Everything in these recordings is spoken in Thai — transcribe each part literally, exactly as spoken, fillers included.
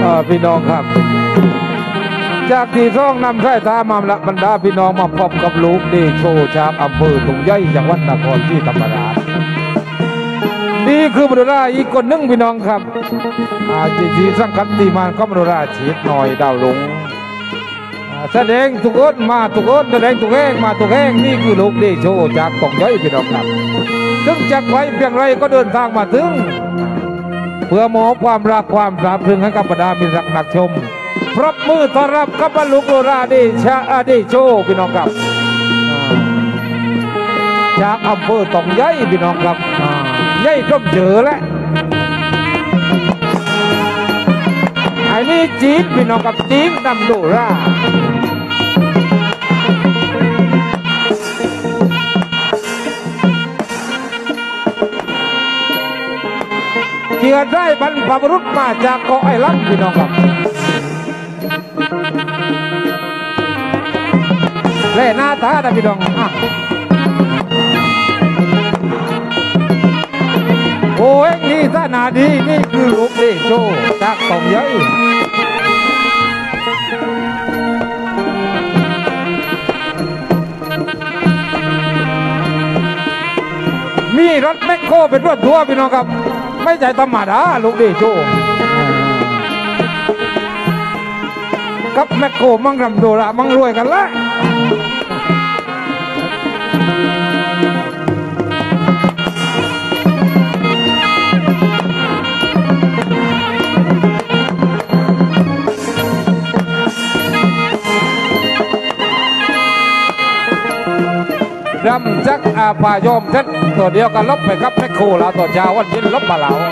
พี่น้องครับจากที่ร่องนำไส้ตามาละบรรดาพี่น้องมาพบกับลูกดีโชว์จากอำเภอถุงใหญ่จังหวัดนครศรีธรรมราชนี่คือบรรดาอีกคนหนึ่งพี่น้องครับอาจีจีสังกัดตีมันก็บรรดาฉีดหน่อยดาวลงแสดงทุกคนมาทุกคนแสดงทุกแห่งมาทุกแห่งนี่คือลูกดีโชว์จากถุงใหญ่พี่น้องครับถึงจากไว้เพียงไรก็เดินทางมาถึงเพื่อมอบความรักความสาบซึ้งให้กับบรรดามิตรรักนักชมปรบมือต้อนรับกับบรรลุโกราดีชาอาดีโชพี่น้องครับจากอำเภอตองใหญ่พี่น้องครับใหญ่ก็เจอแล้วไอ้นี่จีดพี่น้องกับจีดนำโดราเกี่ยได้บรรพบุรุษมาจากเกาะไอลันพี่น้องครับเล่หน้าตาได้พี่น้องโอ้ยนี่ท่านาดีนี่คือลูกดีโชจากตองใหญ่มีรถแมคโครเป็นรถทัวร์พี่น้องครับไม่ใช่ธรรมดาลูกดีโชกับแมคโครมั่งรำโดระมั่งรวยกันละรำจักอาพายอมเท็ดตัวเดียวกันลบไปครับแมคโครแล้วตัวเช้าวันเย็นลบมาแล้ว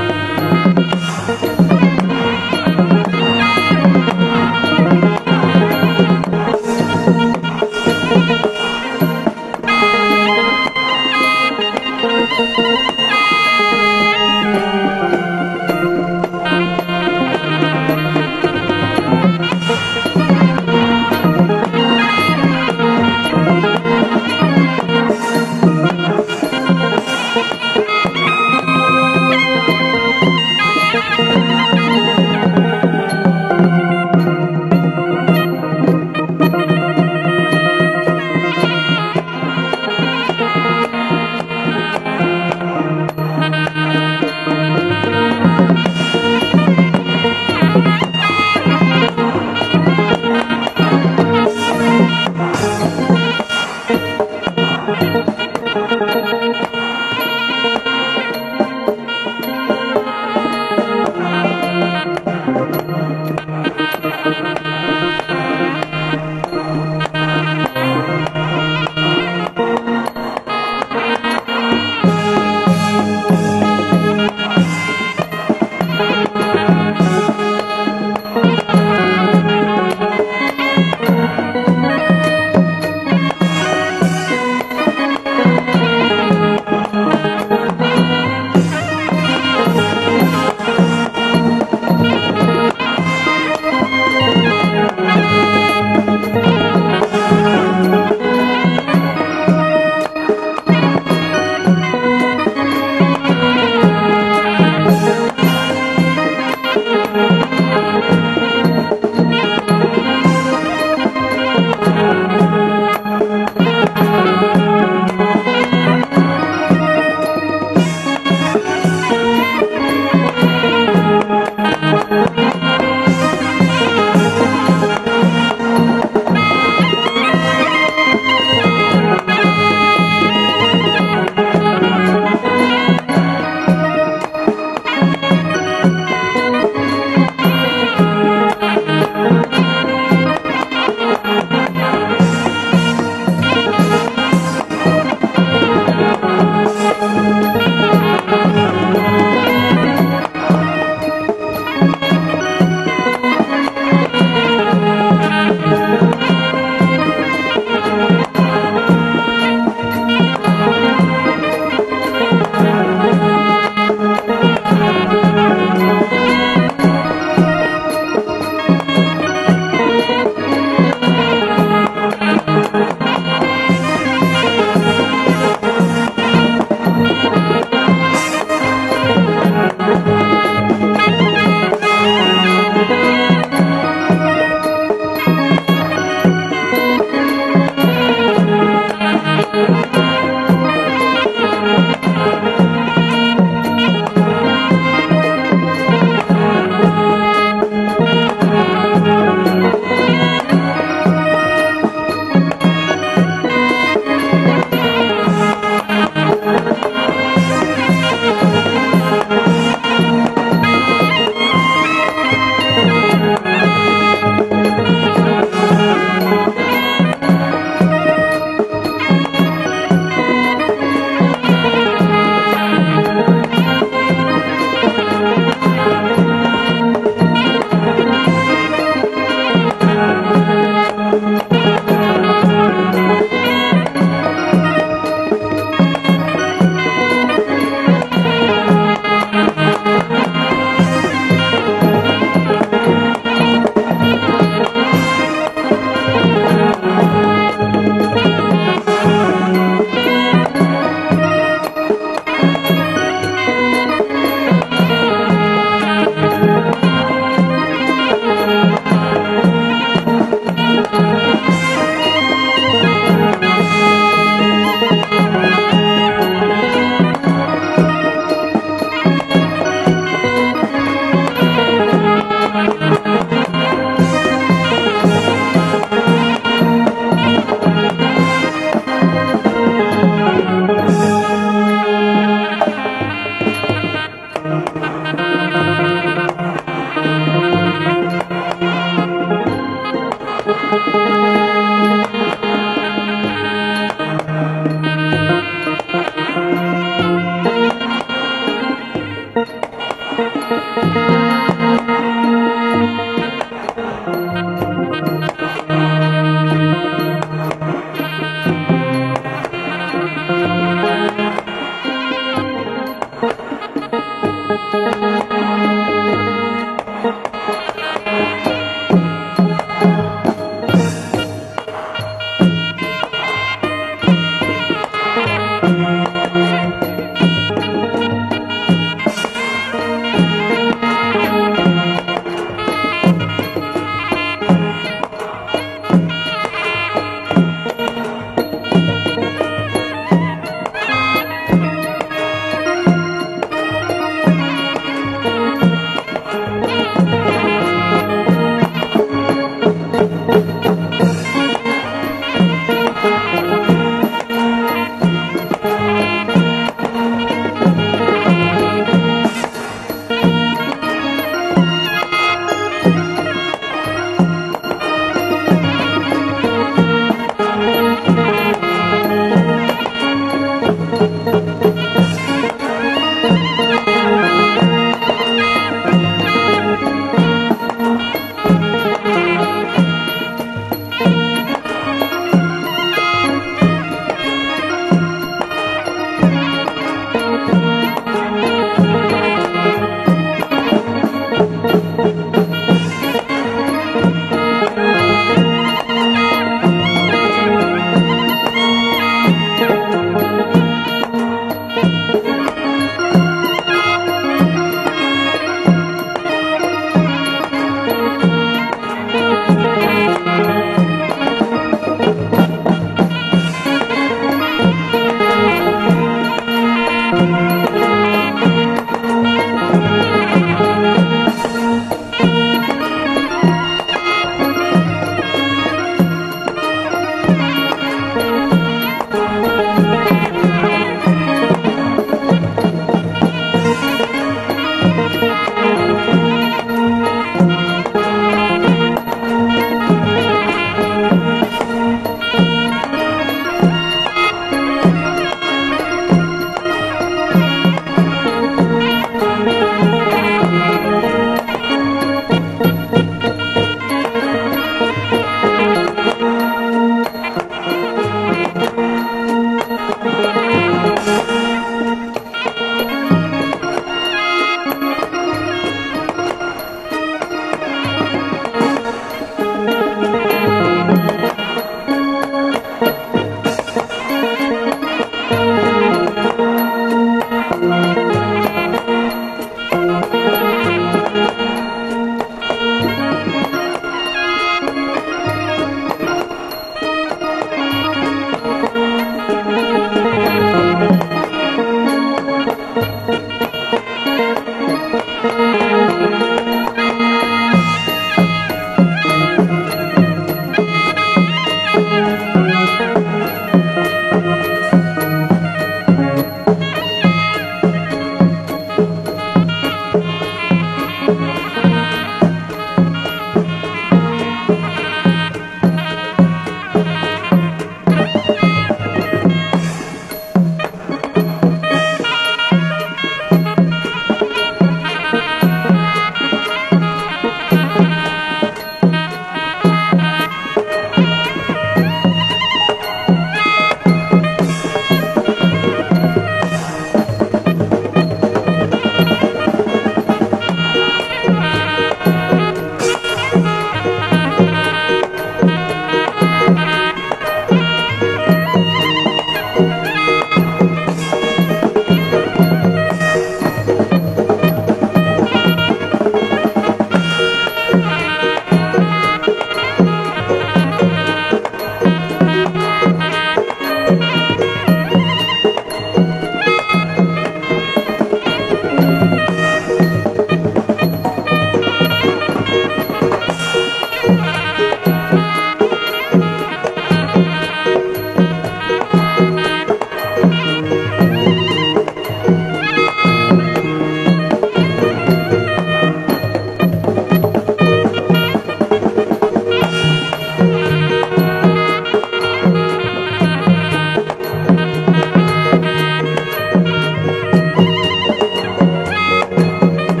เ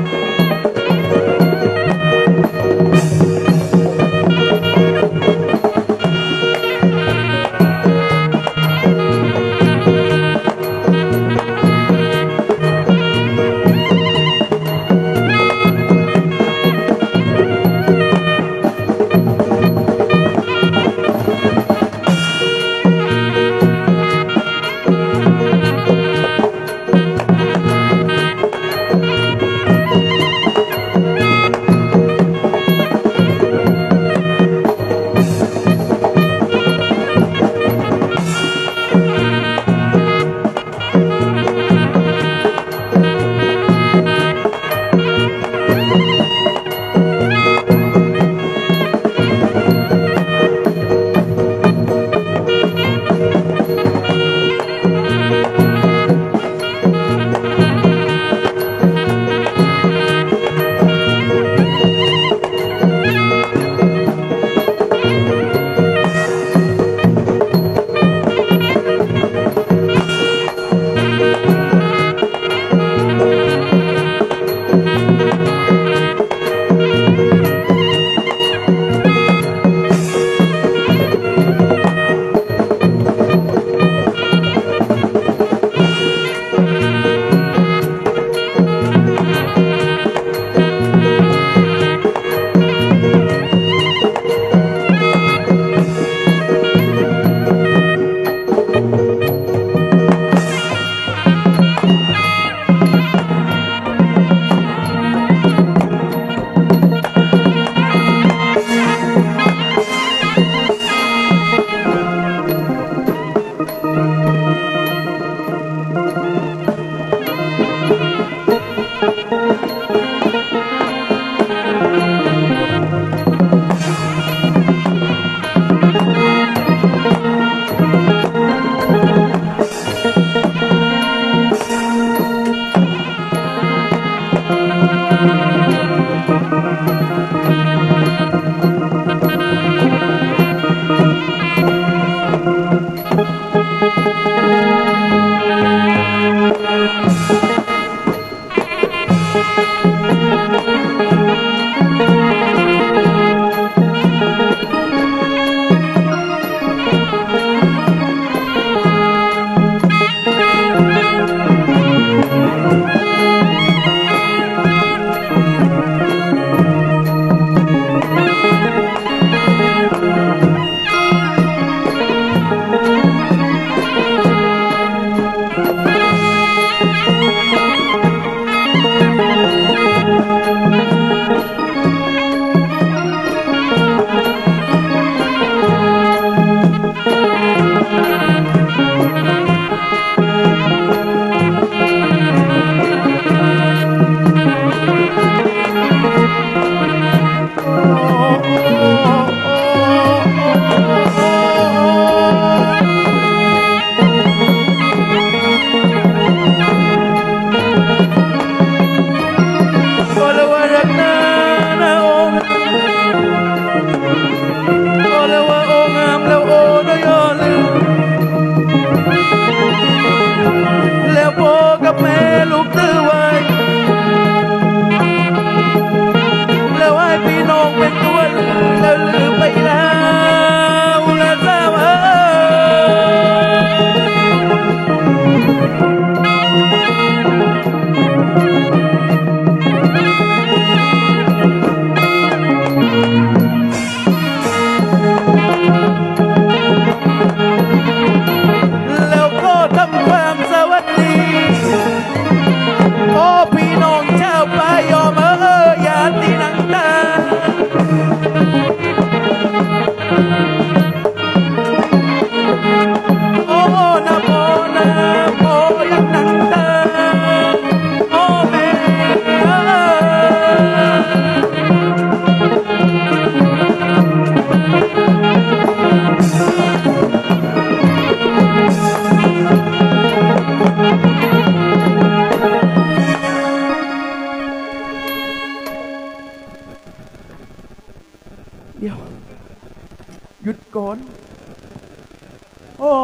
เดี๋ยวหยุดก่อนโอ้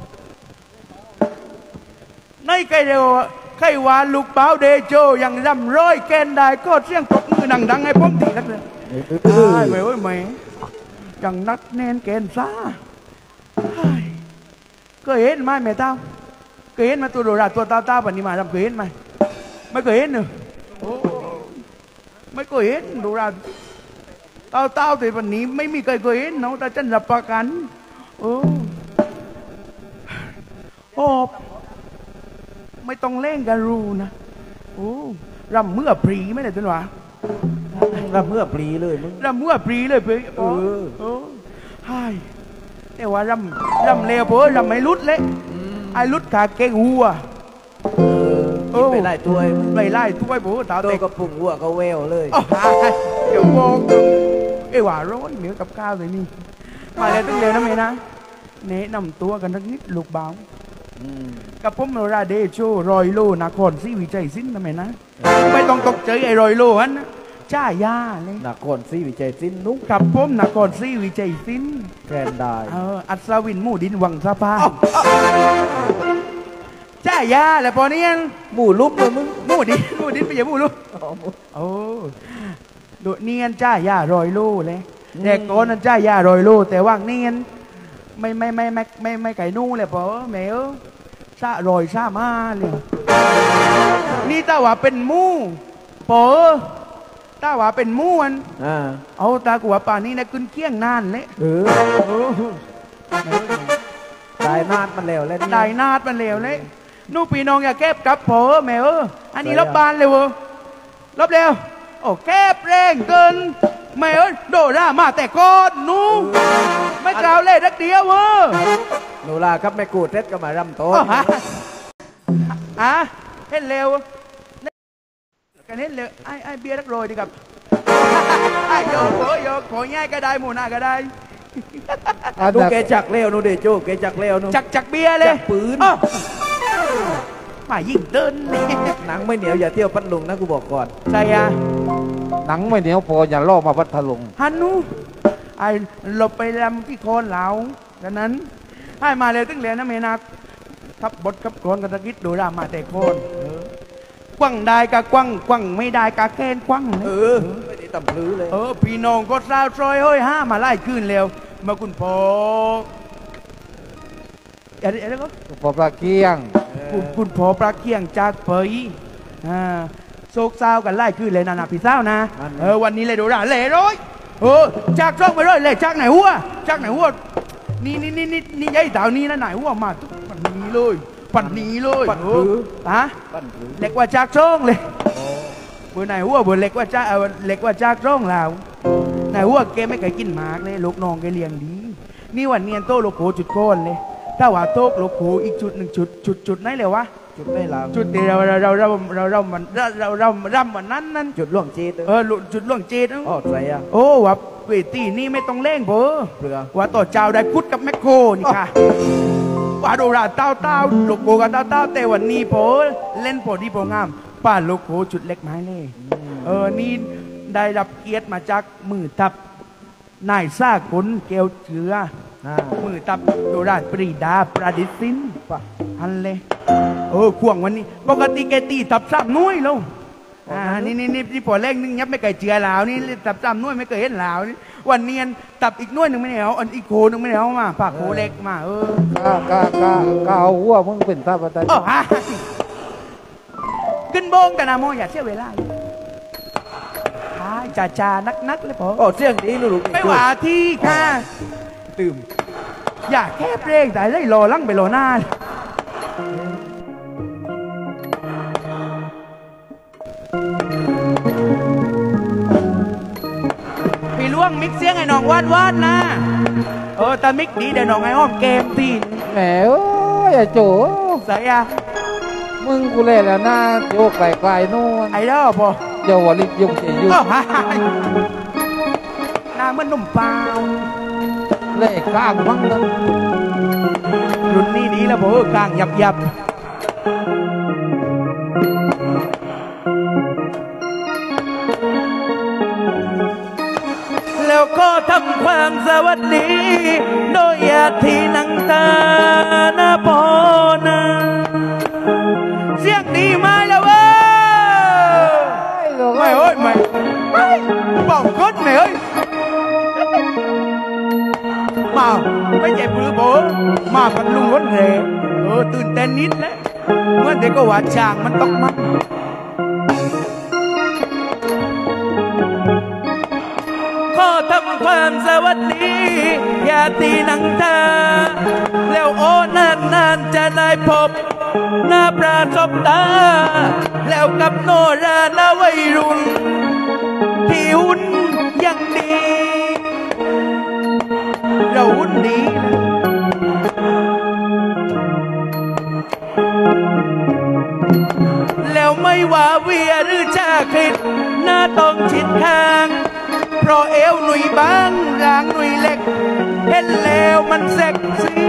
ในใครเดียวใครว่าลูกเบ้าเดโจยังร่ำร้อยแกนได้ก็เสียงปรบมือดังๆให้ผมทีนักเลยใช่ไหมโอ้ยไหมยังนักแน่นแกนซ่าเคยเห็นไหมแม่เต้าเคยเห็นไหมตัวโดราตัวเต้าเต้าแบบนี้มาทำเคยเห็นไหมไม่เคยเห็นเนอะไม่เคยเห็นโดราเต้าเต้าแต่วันนี้ไม่มีใครเคยเห็นน้องแต่ฉันรับประกันโอ้โอ้ไม่ต้องเล่นกันรู้นะโอ้รำเมื่อปรีไม่ได้จนวะรำเมื่อปรีเลยมึงรำเมื่อปรีเลยเพื่อเออโอ้ใช่แต่ว่ารำรำเลวเพราะรำไม่ลุดเลยไอ้ลุดขาเก่งหัวเออไปไล่ตัวไปไล่ตัวเพราะตาตัวกระปุ่งหัวก็เวลเลยเดี๋ยวมองเอว่าร้อนเหนียวกับข้าวเลยนี่มาเลยตั้งเร็วนะเมย์นะเนะนำตัวกันสักนิดลูกบ่าวกับผมเราได้โชว์รอยโลนครศรีวิจัยสินนะเมย์นะไม่ต้องตกใจไอ้รอยโลฮันนะจ้ายาเลยนครศรีวิจัยสินนุ๊กกับผมนครศรีวิจัยสินแทนได้เอออัศวินหมู่ดินวังสะพานจ้ายาแหละพอเนี้ยหมู่ลุกเลยมึงหมู่ดินหมู่ดินไปอย่าหมู่ลุกโอ้โดดเนียนจ้ายารอยโลเลยแต่ก่อนนั้นจ้ายารอยโลแต่ว่างเนียนไม่ไม่ไม่ไม่ไม่ไม่ไก่นู่เลยพอแม่เออซารอยซามาเลยนี่ตาว่าเป็นมู่พอตาว่าเป็นมู่อันเอาตากูว่าป่านนี้นะขึ้นเคี่ยงนานเลยเออได้นาดมันแล้วเลยได้นาดมันแล้วเลยนู่ปีน้องอย่าแก็บกับพอแม่เอออันนี้รับบานเลยวะรับเร็วโอ้แก็บแรงเกินไม่เอ้ยโดรามาแต่ก้อนนู้ไม่กล่าวเล่ดักเดียวเว้อโนราครับไม่กูดเท็ดก็มารำโต้อ่ะเห็นเร็วแกกันเห็นเลยไอ้ไอ้เบียร์รักโรยดีกับไอ้โยกโผโยกโผง่ายก็ได้หมูนาก็ได้อันดูนั้นแกจักเลี้ยวนูเดโจแกจักเลี้ยวนูจักจักเบียร์เลยจักปืนอ้าวมายิงเดินเลยหนังไม่เหนียวอย่าเที่ยวพัดลุงนะกูบอกก่อนใช่อะหนังไม่เหนียวพออย่าล่อมาพัทลุงฮันนูไอ้หลบไปรำที่โคนเหลาดังนั้นให้มาเลยตึ้งเหรียญนะเมนักทับบทกับโคนกันตะกิดดูรามาแต่โคนกว้างได้กะกว้างกว้างไม่ได้กะแค้นกว้างเออไม่ได้ต่ำพลื้อเลยเออพี่น้องก็สาวซอยเฮ้ยห้ามาไล่ขึ้นเร็วมาคุณพ่ออะไรอะไรก็พอปลาเกี้ยงคุณคุณพ่อปลาเกี้ยงจากเผยอ่าโศกเศร้ากันไล่ขึ้นเลยนะนะพี่เศร้านะเออวันนี้เลยดูด่าเล่ร้อยเออจากช่องไปร้อยเล่จากไหนหัวจากไหนหัวนี่นี่นี่นี่นี่ยัยดาวนี่นะไหนหัวมาทุกปันนี้เลยปันนี้เลยปั่นพลื้อฮะปั่นพลื้อเล็กกว่าจากช่องเลยเบอร์ไหนหัวเบอร์เล็กกว่าจากเออเล็กกว่าจากช่องแล้วไหนหัวแกไม่เคยกินหมากเลยลูกน้องแกเลี้ยงดีนี่วันเนียนโต้โลโก้จุดโคนเลยถ้าว่าโต๊ะโลโก้อีกจุดหนึ่งจุดจุดจุดไหนเลยวะจุดได้แล้วจุดที่เราเราเราเราเราเรามันเราเราเราร่ำวันนั้นนั้นจุดล่วงจีดเออจุดล่วงเจดอ๋อใส่อะโอ้ว่าเวทีนี่ไม่ต้องเล่งเบอเปลือว่าต่อเจ้าได้กุดกับแมคโครนี่ค่ะว่าดูราเต้าเต้าโลโก้กับเต้าเต้าแต่วันนี้โผเล่นโผดีโผงามป้าโลโก้จุดเล็กไม้เลยเออนี่ได้รับเกียรติมาจากมือทับนายซ่ากุนเกลเชื้ออ่ามือตับโดราชปรีดาประดิษฐ์สินป่ะฮันเลยเออข่วงวันนี้ปกติแกตีตับซ้ำน้อยแล้วอ่านี่นี่นี่ที่พอแรกนึงยับไม่เคยเจือลาวนี่ตับซ้ำน้อยไม่เคยเห็นลาวนี่วันเนียนตับอีกน้อยหนึ่งไม่ได้เอาอันอีกโคหนึ่งไม่ได้เอามาปากโคเล็กมาเออกากากากาเอาหัวมึงเป็นตาบันไดเออฮะขึ้นโบงแต่นาโมอย่าเสียเวลาจ่าจ่านักนักเลยพอโอ้เสียงดีนูลูกไม่ว่าที่ค่ะตื่มอย่าแค่เพลงแต่ได้รอลั่งไปรอหน้าพี่ล่วงมิกเสียงไอ้น้องวาดวาดนะเออแต่มิกดีเดี๋ยวน้องไอ้อ้อมเกมทีแหมเอ้ยไอ้โจใส่อะมึงกูเล่นแล้วนะโยกไกลๆนู่นไอ้เด้อพอเจ้าวลิกยุ่งเจยุ่งอ้าวหายหน้าเหมันหนุ่มเปล่าเล่ข้างมั้งนะรุ่นนี้ดีแล้วพอกลางยับยับแล้วก็ทำความสวัสดีโดยญาตินังตาหน้าปอนะเสียงดีมาแล้วเว้ยไม่เอ้ยไม่บอกกดไม่เอ้ยมาไม่เจ็บมือโบมาพันลุงคนเรเออตื่นเต้นนิดแล้วเมื่อเด็กก็ว่าจางมันต้องมันขอทำความสวัสดีญาตินังตาแล้วโอ้นานนานจะได้พบหน้าปราศบตาแล้วกับโนราหน้าวัยรุ่นที่หุ่นยังดีเราหุ่นดีแล้วไม่ว่าเวียหรือชาคริดหน้าต้องชิดข้างเพราะเอวหนุ่ยบางร่างหนุ่ยเล็กเห็นแล้วมันเซ็กซี่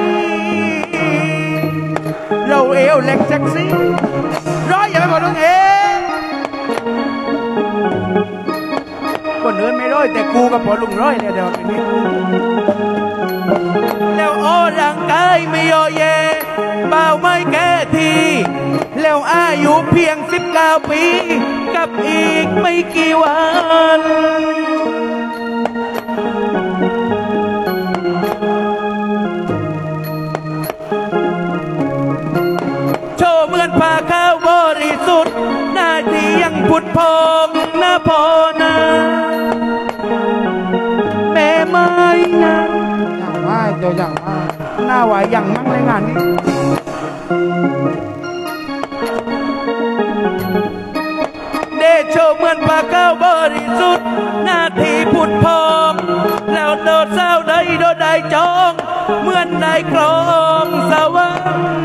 เราเอวเล็กเซ็กซี่ร้อยอย่าไปบอกลุงเองคนอื่นไม่ร้อยแต่กูกับพอลุงร้อยเนี่ยเดี๋ยวนี้แล้วโอ้ร่างกายไม่ย่อแย่เบาไม่แก่ทีแล้วอายุเพียงสิบเก้าปีกับอีกไม่กี่วันโชว์เหมือนผ้าขาวบริสุทธิ์หน้าที่ยังผุดพองหน้าพอนะแม่ไม้นะอย่างไม้เจ้าอย่างไม้หน้าไหวอย่างมั่งในงานนี้เดชโชว์เหมือนผ้าขาวบริสุทธิ์หน้าที่ผุดพองแล้วโดดเศร้าได้โดดได้จองเหมือนได้ครองสวรรค์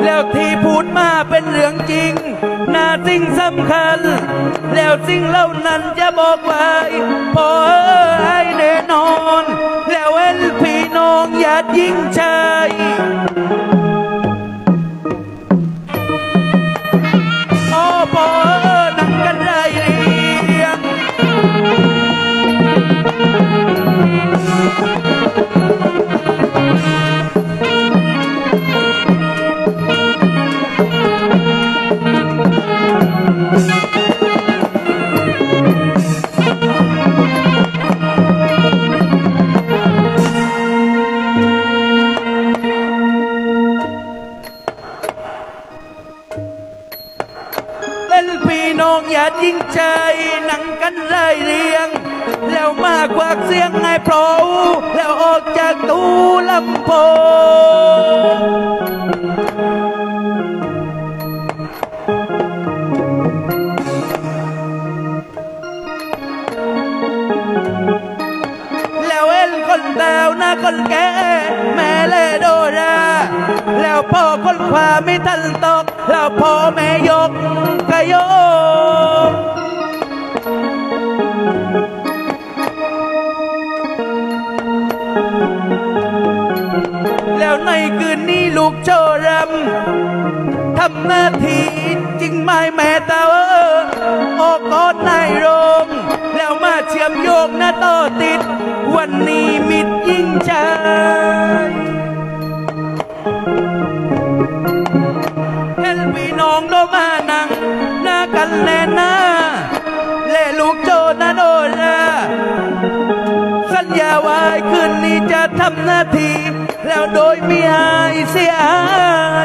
แล้วที่พูดมาเป็นเรื่องจริงน่าสิ่งสำคัญแล้วสิ่งเหล่านั้นจะบอกไว้พอไอ้แน่นอนแล้วเอ็นพี่น้องอย่ายิ่งใจโอ้พอนั่งกันได้เรียงอย่ายิ่งใจนั่งกันไล่เรียงแล้วมากกว่าเสียงให้เพราะแล้วออกจากตู้ลำโพงแล้วเอ็นคนแตวหน้าคนแก่แม่เลโดราแล้วพ่อคนขวาไม่ทันตกแล้วพ่อแม่ยกกะโยกแล้วในคืนนี้ลูกโชรำทำหน้าที่จริงไม่แม่ตาเออออกก่อนในโรงแล้วมาเชื่อมโยงหน้าต่อติดวันนี้มิตรยิ่งใจเห็นพี่น้องโดมานั่งหน้ากันแน่หน้าเล่ลูกโจนาโดราสัญญาไว้คืนนี้จะทำหน้าที่แล้วโดยไม่อายเสียอาย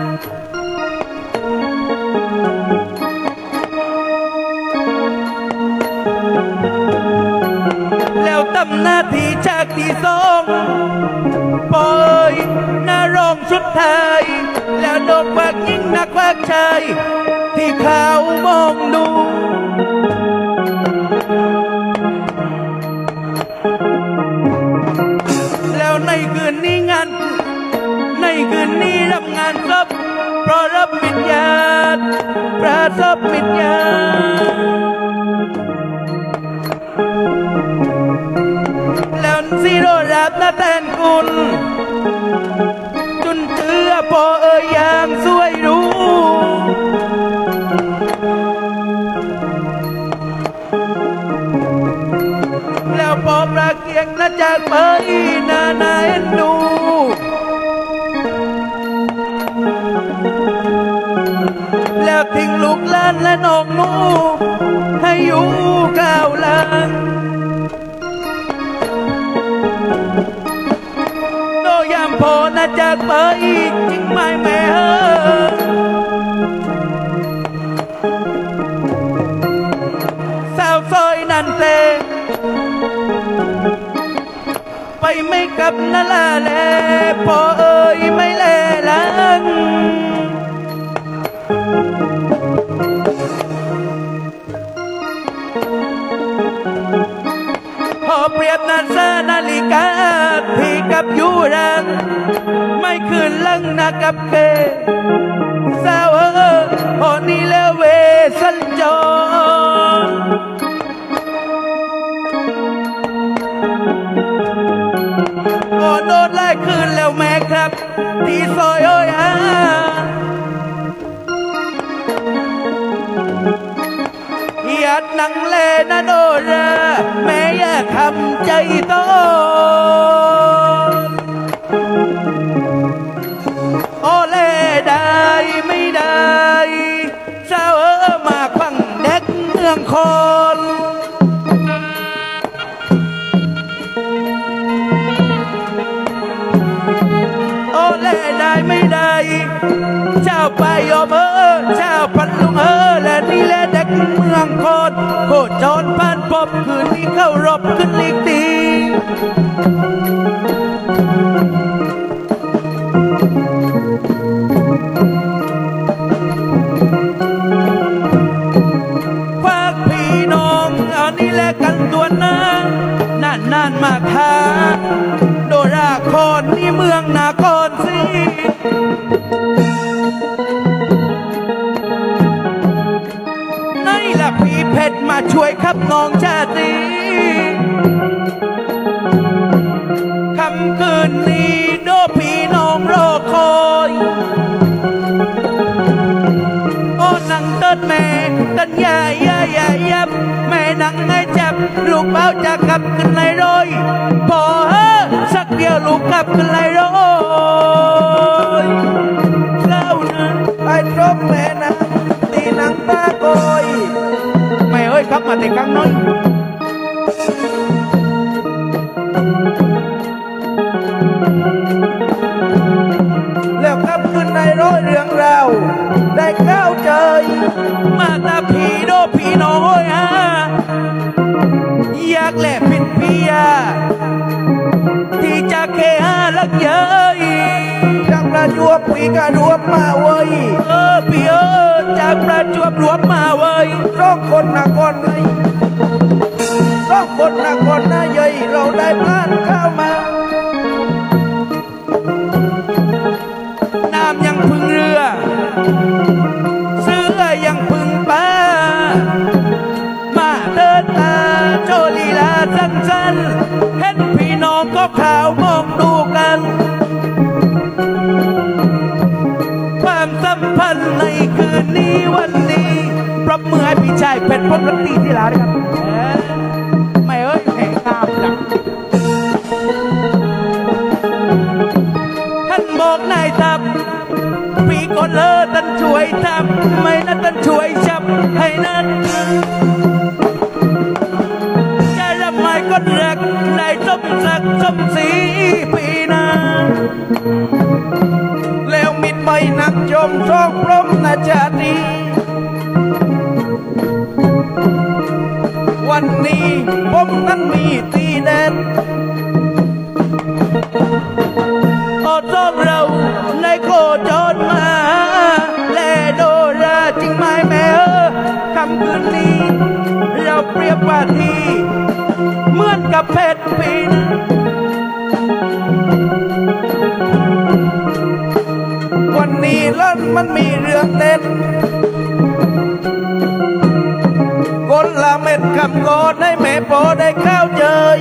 แล้วทำหน้าที่จากที่สองปล่อยหน้ารองสุดท้ายแล้วดกวักยิ่งนักวักชายที่เขามองดูแล้วในคืนนี้งานในคืนนี้รับงานศพเพราะรับมิตรญาติประสบมิตรญาติแล้วซีโรรับหน้าแทนคุณจุนเจือพอเอ่ยอย่างสวยรู้แล้วพอประเกียงและจากไปนานาเอ็นดูแล้วทิ้งลูกหลานและน้องหนูให้อยู่ก้าวหลังโดยยามพอน่าจากไปจริงไม่แม่เออสาวซอยนั่นเตไปไม่กับนาลาแลพอเอ่ยไม่แลหลังพอเปรียบนาซานาฬิกาที่กับยูรังไม่คืนลังนากับเกสาวเออพอนี้แล้วเวสัญจรพอโดนไล่คืนแล้วแม่ครับที่ซอยโอ้ยอาอยากนั่งเล่นนะโดราแม่อยากทำใจต้นโอเล่ได้ไม่ได้เจ้าเออมาฟังเด็กเมืองคนโอเล่ได้ไม่ได้เจ้าไปยอมเออเจ้าพันลุงเออและนี่แหละเด็กเมืองคนโคจรผ่านพบคืนนี้เข้ารบขึ้นลีกตีฝากพี่น้องเอานี่แหละกันตัวนะนานนานมาทางโดราคอนนี่เมืองนาครศรีครับน้องชาตรีคำคืนนี้โดพี่น้องรอคอยโอ้นังต้นแม่ต้นใหญ่ใหญ่ใหญ่ยับแม่นังให้จับลูกเป้าจะกลับขึ้นในรอยพอเฮ้อสักเดียวลูกกลับขึ้นในรอยเล่านะไอ้ตรมแม่นังตีนังตาโกยแม่เอ้ยครับมาแต่กลางน้อยแล้วกลับขึ้นในร้อยเรื่องราวได้เข้าใจมาตาผีโดผีน้อยฮะอยากแหลกผิดเพียที่จะเคหาลักเย้ยจากประจวบปีกระรวมมาเว้ยเออพี่เออจากประจวบรวมมาเว้ยร้องคนนครเลยร้องคนนครนายยเราได้ผ่านเข้ามาน้ำยังพึ่งเรือเสื้อยังพึ่งป้ามาเดินตาโชลีลาสั้นๆเห็นพี่น้องก็ข่าวมองดูกันความสัมพันธ์ในคืนนี้วันนี้ปรบมือให้พี่ชายเพชรพลรัตน์ที่ลาด้วยครับไม่เอ้ยแห่งงามจังท่านบอกนายทัพพี่ก็เลิศท่านช่วยทำไม่นั้นท่านช่วยจับให้นั้นจะทำไมก็รักได้สมศักดิ์สมศรีพี่นาแล้วมิดไม่นักชมสองพร้อมนาจารีวันนี้ผมนั้นมีตีเด็ดโอ้ท้องเราในโคจรมาแลโดราจริงไหมแม่เออคำคืนนี้เราเปรียบว่าที่เหมือนกับเพชรปีนวันนี้ล้นมันมีเรื่องเด็ดคนละเม็ดคำโกดให้แม่พอได้เข้าเจย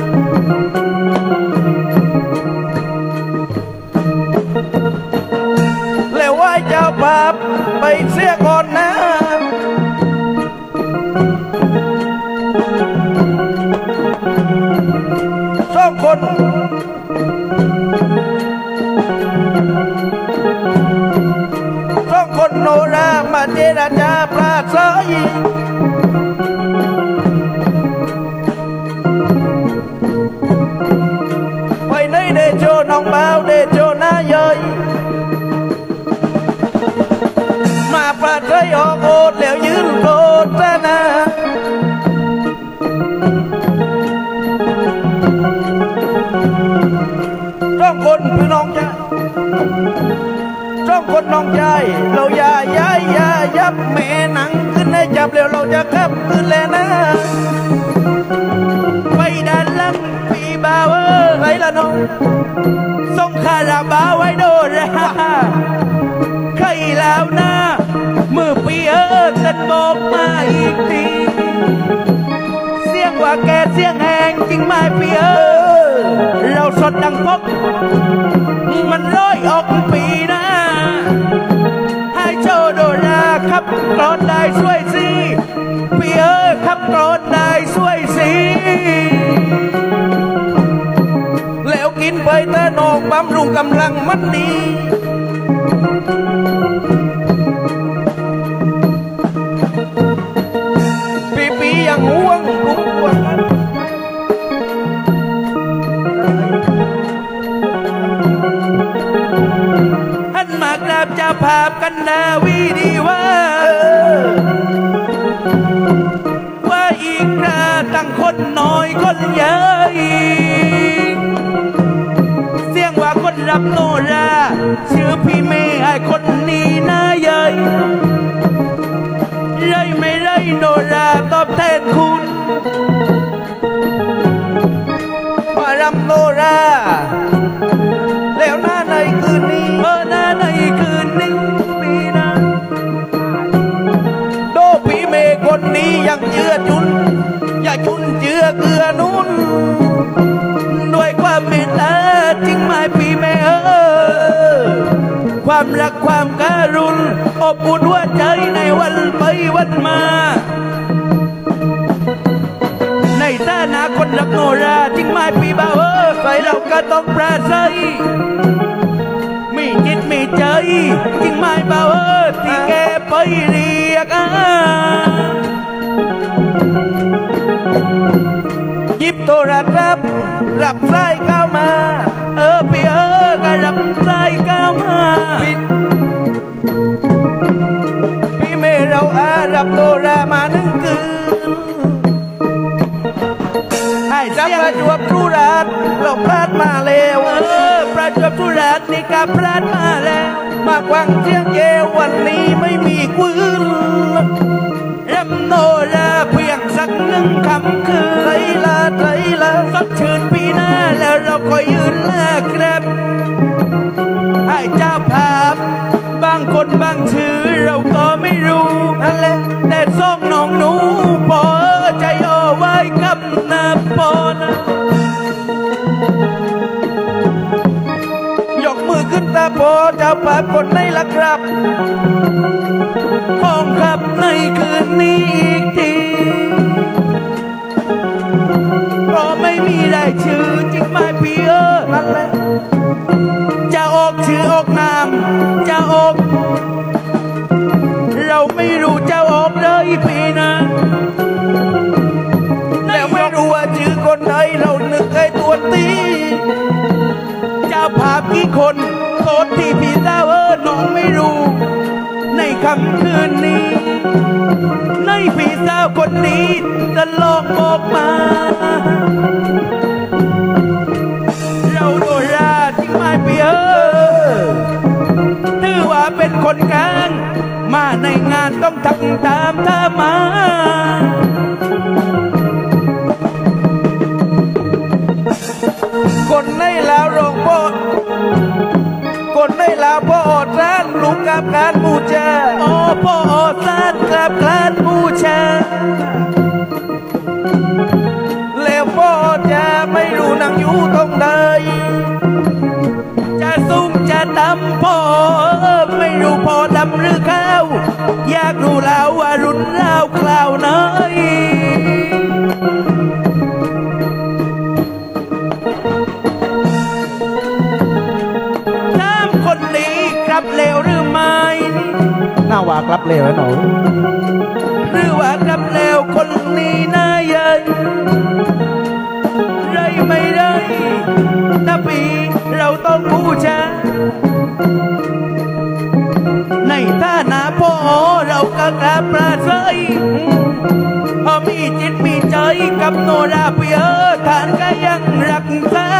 แล้วไหว้เจ้าภาพไปเสียก่อนนะสองคนสองคนโนรามาเจรจาปราศัยไปในเดโชน้องบ่าวเดโชหน้าเย้ยมาปราศัยออกโอดแล้วยืนโกดซะนะร้องคนพี่น้องใจร้องคนน้องใจเราอย่าย้ายอย่ายับแม่หนังขึ้นให้จับแล้วเราจะขับขึ้นแล้วนะไปด้านหลังพี่บ่าวเออไรละน้องส่งคาราบาวไว้โดราใครแล้วนะมือปีเออตันบอกมาอีกทีเสียงว่าแกเสียงแหงจริงไหมปีเออเราสดดังพกมันร้อยออกปีนะให้โชว์โดราขับกรอนได้ช่วยสิปีเออขับกรอนได้ช่วยสิแล้วกินไปแต่นอกบำรุงกำลังมันดีปีปียังห่วงทุกคนหันมากราบจะภาพกันดาวีดีว่าว่าอีกราตั้งคนน้อยคนใหญ่เสียงว่าคนรับโนราชื่อพี่เมย์ไอ้คนนี้น่าใหญ่ไรไม่ไรโนราตอบแทนคุณมารำโนราแล้วหน้าในคืนนี้เออหน้าในคืนนี้ปีนะโดพี่เมย์คนนี้ยังเยือจุนความรักความการุณอบอุ่นหัวใจในวันไปวันมาในฐานะคนรักโนราจริงไหมพี่บ่าวเออใส่เราก็ต้องปราศัยมีจิตมีใจจริงไหมบ่าวเออที่แกไปเรียกหยิบโทรศัพท์รับสายเข้ามาเออพี่เออก็รับสายเข้ามาพี่เมย์เราอารับโทรมาหนึ่งคืนให้จับประจวบทุรัสเราพลาดมาแล้วเออประจวบทุรัสนี่ก็พลาดมาแล้วมากวังเที่ยงเยวันนี้ไม่มีคืนรำโนราเพียงสักหนึ่งคำคือไทยละไทยละสดชื่นปีหน้าแล้วเราก็ยืนแลกแกรบให้เจ้าภาพบางคนบางชื่อเราก็ไม่รู้นั่นแหละแต่ส่งน้องหนูพอใจเอาไว้กับนาปอนยกมือขึ้นตาโปเจ้าภาพคนไหนล่ะครับห้องครับในคืนนี้อีกทีเพราะไม่มีรายชื่อจริงไหมพี่เออนั่นแหละจะออกชื่อออกนามจะออกเราไม่รู้จะออกเลยพี่นะแล้วไม่รู้ว่าชื่อคนไหนเรานึกไอ้ตัวตีจะพากี่คนโทษที่พี่สาวเออน้องไม่รู้ในค่ำคืนนี้ในพี่สาวคนนี้จะลองบอกมาเราโดราจริงไหมพี่เออถือว่าเป็นคนกลางมาในงานต้องทำตามท่ามาคนในลาวโรงโบสคนในลาวพ่ออดร้านลูกกับการบูชาโอ้พ่ออดร้านกับการบูชาแล้วพ่อจะไม่รู้นั่งอยู่ตรงใดจะสูงจะดำพ่อไม่รู้พ่อดำหรือขาวอยากรู้แล้วว่ารุ่นราวคราวไหนน้ำคนนี้กลับเลวหรือไม่น่าว่ากลับเลวหนูหรือว่ากลับเลวคนนี้น่าใหญ่ไรไม่ได้นะพี่เราต้องบูชาในฐานะพ่อเราก็กราบปราศัยพอมีจิตมีใจกับโนราเปียท่านก็ยังรักษา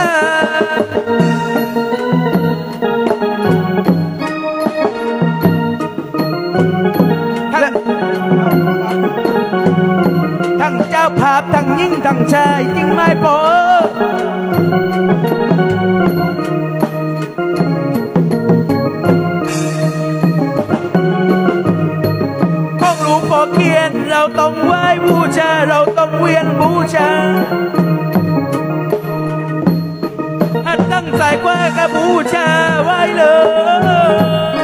ทั้งเจ้าภาพทั้งหญิงทั้งชายจริงไหมพ่อของหลวงพ่อเขียนเราต้องไหว้บูชาเราต้องเวียนบูชาอันตั้งใจกว่าก็บูชาไว้เลย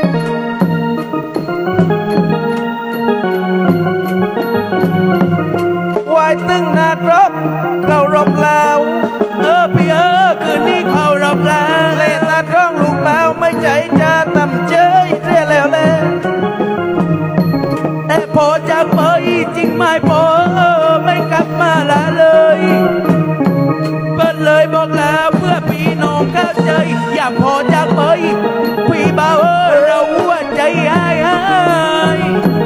ไหว้ตึงนาดรบเรารบแล้วเออพี่เออคืนนี้เขารบแล้วเล่นนาดร้องลูกแล้วไม่ใจจะต่ำเจยเรียแล้วแหละแต่พอจากไปจริงไม่พอไม่กลับมาละเลยเปิดเลยบอกแล้วเพื่อพี่น้องเข้าใจอย่าพอจากไปพี่บ่าวเราหัวใจหายหาย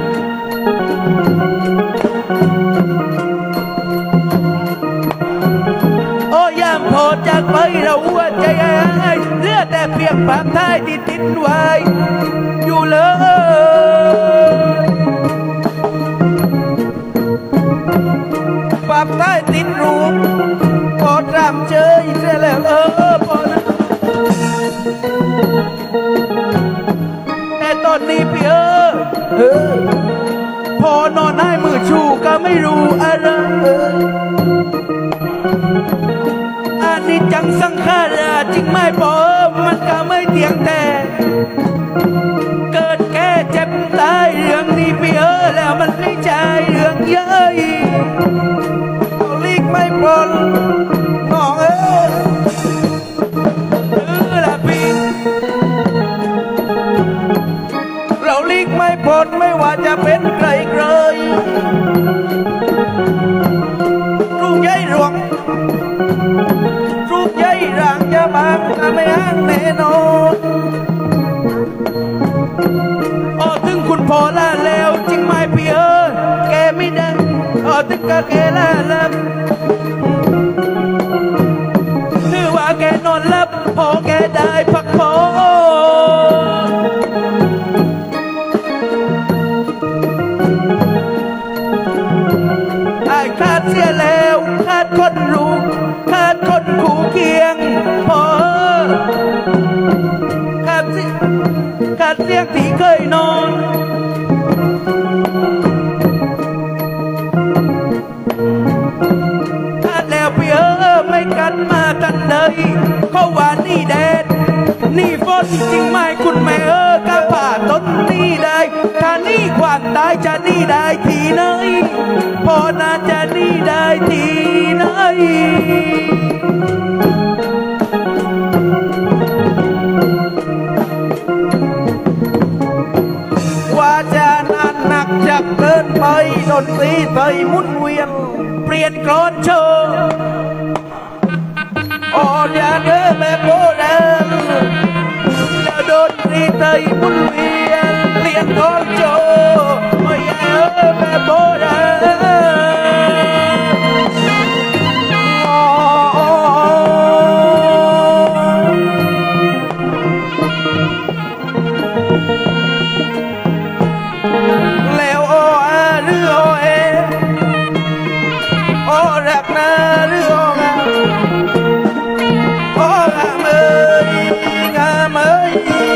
โอ้ยามพอจากไปเราหัวใจหายเหลือแต่เพียงภาพท้ายที่ติดไว้อยู่เลยภาพท้ายติดรูปพอรำเจยเสียแล้วเออพอนะแต่ตอนนี้พี่เออเออพอนอนให้มือชูก็ไม่รู้อะไรอันนี้จังสังขาราจริงไม่พอมันก็ไม่เที่ยงแต่จะเป็นไกลไกลรูปใหญ่หลวงรูปใหญ่ร่างจะบางจะไม่อ้างแน่นอนโอ้ถึงคุณพอละแล้วจริงไหมพี่เอ๋ยแกไม่ได้โอ้ถึงก็แกละแล้วถือว่าแกนอนหลับพอแกได้พักผ่อนไอ้ขาดเสียแล้วขาดคนรู้ขาดคนคู่เคียงพอขาดเสียขาดเสียงที่เคยนอนขาดแล้วพี่เออไม่กันมากันเลยเขาว่านี่แดดนี่ฝนจริงไหมคุณแม่เออกะผ่าต้นนี่ได้ถ้านี่ความตายจะนี่ได้ที่ไหนพอน่าจะนี่ได้ที่ไหนว่าจะนานหนักจะเกินไปดนตรีไทยมุนเวียนเปลี่ยนกรอนโชว์อ่อนอย่าเดินแบบโบราณแล้วดนตรีไทยมุนเวียนเปลี่ยนกรอนโชว์ไม่อย่าเดินแบบโบราณแล้วโออาหรือโอเอโอรักนาหรือโองาโองามเอ้ยงามเอ้ย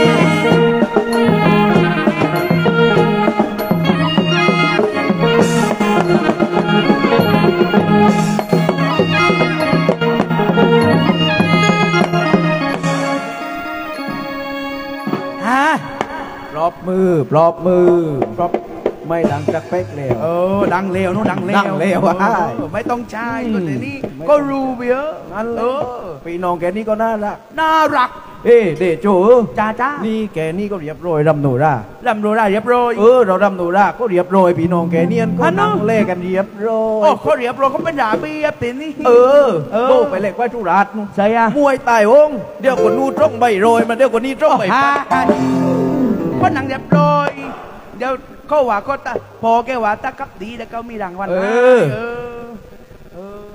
ฮะปรบมือปรบมือปรบไม่ดังจักเป๊กเลยเออดังเลวนู้นดังเลวดังเลวอะเออไม่ต้องใช้ตัวนี้ก็รู้ไปเยอะนั่นเอเลอยพี่น้องแกนี่ก็น่ารักน่ารักเอ้เดโจเออจ้าจ้านี่แกนี่ก็เรียบร้อยรำหนูร่าลำโรได้เรียบร้อยเออเรารำหนูร่าก็เรียบร้อยพี่น้องแกเนียนก็อันนั้นนั่งเล่กันเรียบร้อโอ้ยเขาเรียบร้อยเขาเป็นด่าเบียบตินี่เออเออโลกไปเล็กว่าจุราชนู่นใช่อะมวยตายองค์เดี๋ยวคนนู้นจ้องใบโรยมาเดี๋ยวคนนี้จ้องใบฮ่าปัดก็หนังเรียบร้อยเดี๋ยวเขาว่าก็ตาพอแกว่าตากับดีแล้วก็มีรางวัลให้เออเออ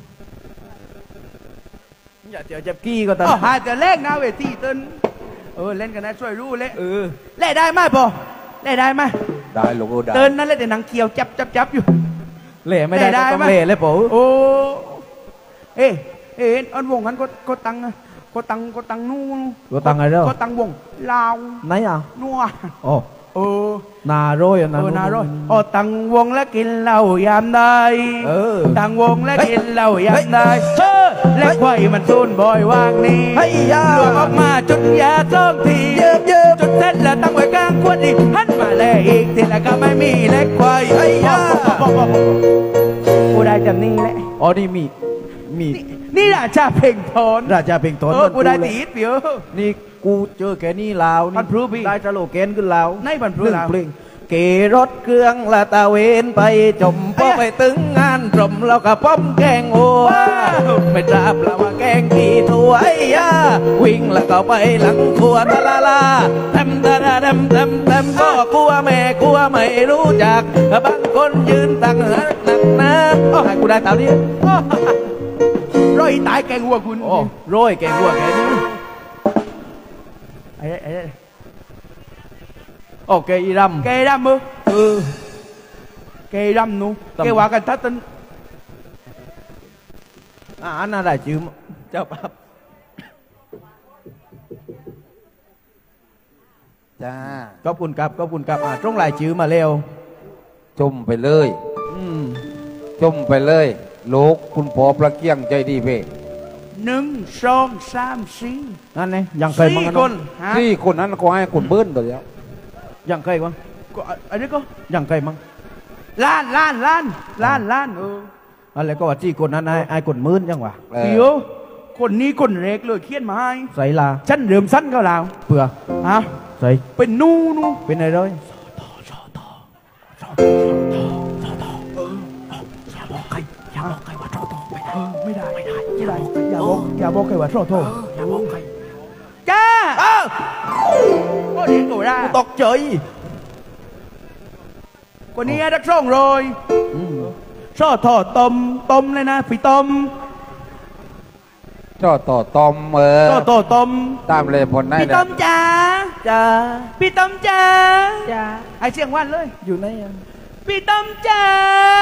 อย่าเดี๋ยวจะกี้ก็ตามอ๋อหาจะเล่นนะเวทีต้นเออเล่นกันนะช่วยรู้เล่นเออเล่นได้ไหมพอเล่นได้ไหมได้ลูกได้เต้นนั่นเล่นแต่หนังเขียวจับจับจับอยู่เล่ไม่ได้ได้ก็ต้องไหมเล่เลยโป๋โอ้เอ๊ะเอ๊ะอันวงนั้นก็ก็ตังก็ตังก็ตังนู่นก็ตังอะไรเด้อก็ตังวงลาวไหนอ่ะนัวโอ้เออนาโรยอ่ะเอนาอนาร้อยอ๋อตังวงและกินเหล้ายามใดเออตังวงและกินเหล้ายามใดเฮ้อและไข่มันซูนบ่อยวางนี้เฮ้ยยาหลวงออกมาจุดยาสองทีเยิบเยิบจุดเสร็จแล้วตั้งไว้กลางขวดอีกหันมาแลอีกทีละก็ไม่มีเล็กควายเฮ้ยยากูได้จำนี่แหละอ๋อนี่มีมีนี่ราชาเพ่งทนราชาเพ่งทนเออกูได้เลยตีดเปียวนี่กูเจอแกนี่ลาวพันพรุพี่ได้สโลแกนขึ้นลาวในพันพรุหนึ่งลาวเพลงเกรถเครื่องละตะเวนไปจมพอไปตึงงานจมแล้วก็ป้อมแกงโอ้ไม่ทราบละว่าแกงกี่ตัวไอ้ยาวิ่งแล้วก็ไปหลังครัวตะลาลาทำตะระดำทำทำก็กลัวแม่กลัวไม่รู้จักบางคนยืนตั้งหนักหนักนะโอ้ให้กูได้เท่านี้ร้อยตายแกงวัวคุณโอ้โรยแกงวัวแกนี่ไอ้ไอ้ไอ้โอเคอีรำแกดำมือเออแกดำหนูตำแกว่ากันทัดตันอ่าอันน่าได้จืมเจ้าปั๊บจ้าขอบคุณครับขอบคุณครับอ่าตรงหลายจื้อมาเร็วจมไปเลยอืมจมไปเลยลูกคุณพ่อประเกียงใจดีเพ่หนึ่งสองสามสี่นั่นไงยังเคยมั้งสี่อะคเนาะนฮะที่คนนั้นก็ให้คนเบิ้ลไปแล้วยังเคยมั้งก็อันนี้ก็ยังเคยมั้งล้านล้านล้านล้านล้านเอออะไรก็ว่าที่คนนั้นไอ้ไอ้คนมื่นยังวะเออเดี๋ยวคนนี้คนเล็กเลยเขียนมาให้ใส่ลาฉันเริ่มสั้นก็แล้วเปลือฮะใส่เป็นนูนูเป็นอะไรเลยอย่าบอกใครอย่าบอกใครว่าโทโทไม่ได้ไม่ได้ไม่ได้ไม่ได้อย่าบอกอย่าบอกใครว่าโทโทอย่าบอกใครจ้าก็เรียนกูได้ตกใจคนนี้รักส่งโรยชอบทอดต้มต้มเลยนะพี่ต้มชอบต่อตอมเออชอบทอดต้มตามเลยผลได้พี่นะต้มจ้าจ้าพี่ต้มจ้าจ้าไอเสียงวันเลยอยู่ไหนอะพี่ต้มจ้า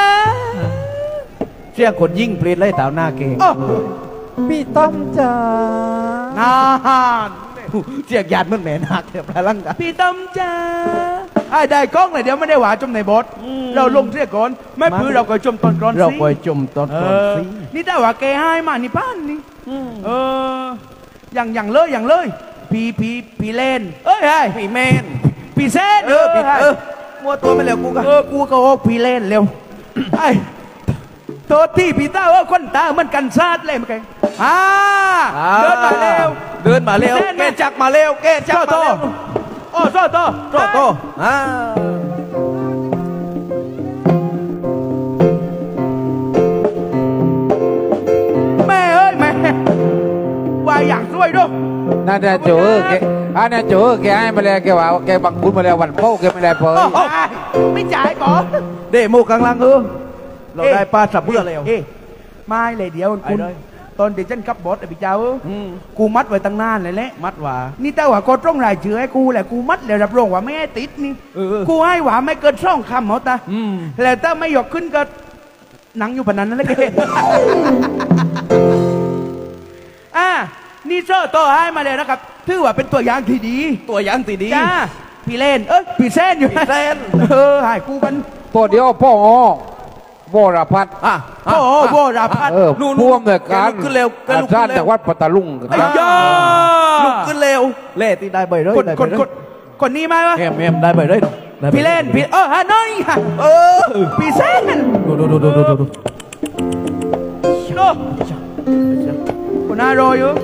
เสียงคนยิ่งเปลี่ยนเลยต่าวหน้าเก่งโอ้พี่ต้อมจ๋านานเสียงหยาดมันแหม่นักเดี๋ยวพลังกันพี่ต้มจ้าไอ้ได้กล้องเลยเดี๋ยวไม่ได้หวาจมในบทเราลงเสียก่อนไม่พื้เราก็จมตอนก่อนสิเราไปจมตอนเอก่อนอสินี่ถ้าว่าแกให้มานี่ป้านนี่เอออย่างอย่างเลยอย่างเลยพี่พี่พี่เล่นเอ้ยไอ้พี่แมนพี่เซนเออพี่เออมัวตัวไปแล้วกูกันเออกูก็โอ้พี่เล่นเร็วไอ้โทษที่พี่ตาว่าคนตามันกันซาดเลยมั้งแกอ่าเดินมาเร็วเดินมาเร็วพี่แมนแกจักมาเร็วแกจักมาเร็วโอ้โซโตโตโตอ่าแม่เอ้ยแม่ว่าอยากช่วยด้วยนั่นแหละโจ้แกอันนั้นโจ้แกให้มาแล้วแกว่าแกบังคุณมาแล้ววันโป้แกไม่ได้เผยโอ้ยไม่จ่ายก่อนเดโมกลางลังเออเราได้ปลาสับเบื่อแล้วเอ้ยไม่เลยเดี๋ยวคุณไอ้เลยตอนเดี๋ยวฉันขับบอสไอ้พี่เจ้าอืมกูมัดไว้ตั้งนานเลยแหละมัดว่านี่แต่ว่าก็ต้องรายชื่อให้กูแหละกูมัดแล้วรับรองว่าไม่ให้ติดนี่เออเออกูให้ว่าไม่เกินช่องคำเหรอตาอืมแล้วถ้าไม่หยกขึ้นก็หนังอยู่ปานนั้นนั่นแหละแก อ่านี่โซ่โตให้มาเลยนะครับถือว่าเป็นตัวอย่างที่ดีตัวอย่างตีดีจ้าพี่เล่นเอ้ยพี่เส้นอยู่พี่เส้นเออหายกูกันตัวเดียวพ่อโบราพัฒน์อ่ะโอ้โหโบราพัฒน์เออนู่นพ่วงเลยการลุกขึ้นเร็วแกลุกขึ้ท่านนเร็วจากวัดปัตตาลุงไอ้ยาลุกขึ้นเร็วเล่ตีได้ใบเลยคนได้คใบนเลยคนคนนี้ไหมวะแอมแอมได้ใบเลยได้ใบพี่เล่นพี่เออฮะน้อยค่ะเออพี่เส้นดูดูดูดูดูดูดูโอ้คนน่ารออยู่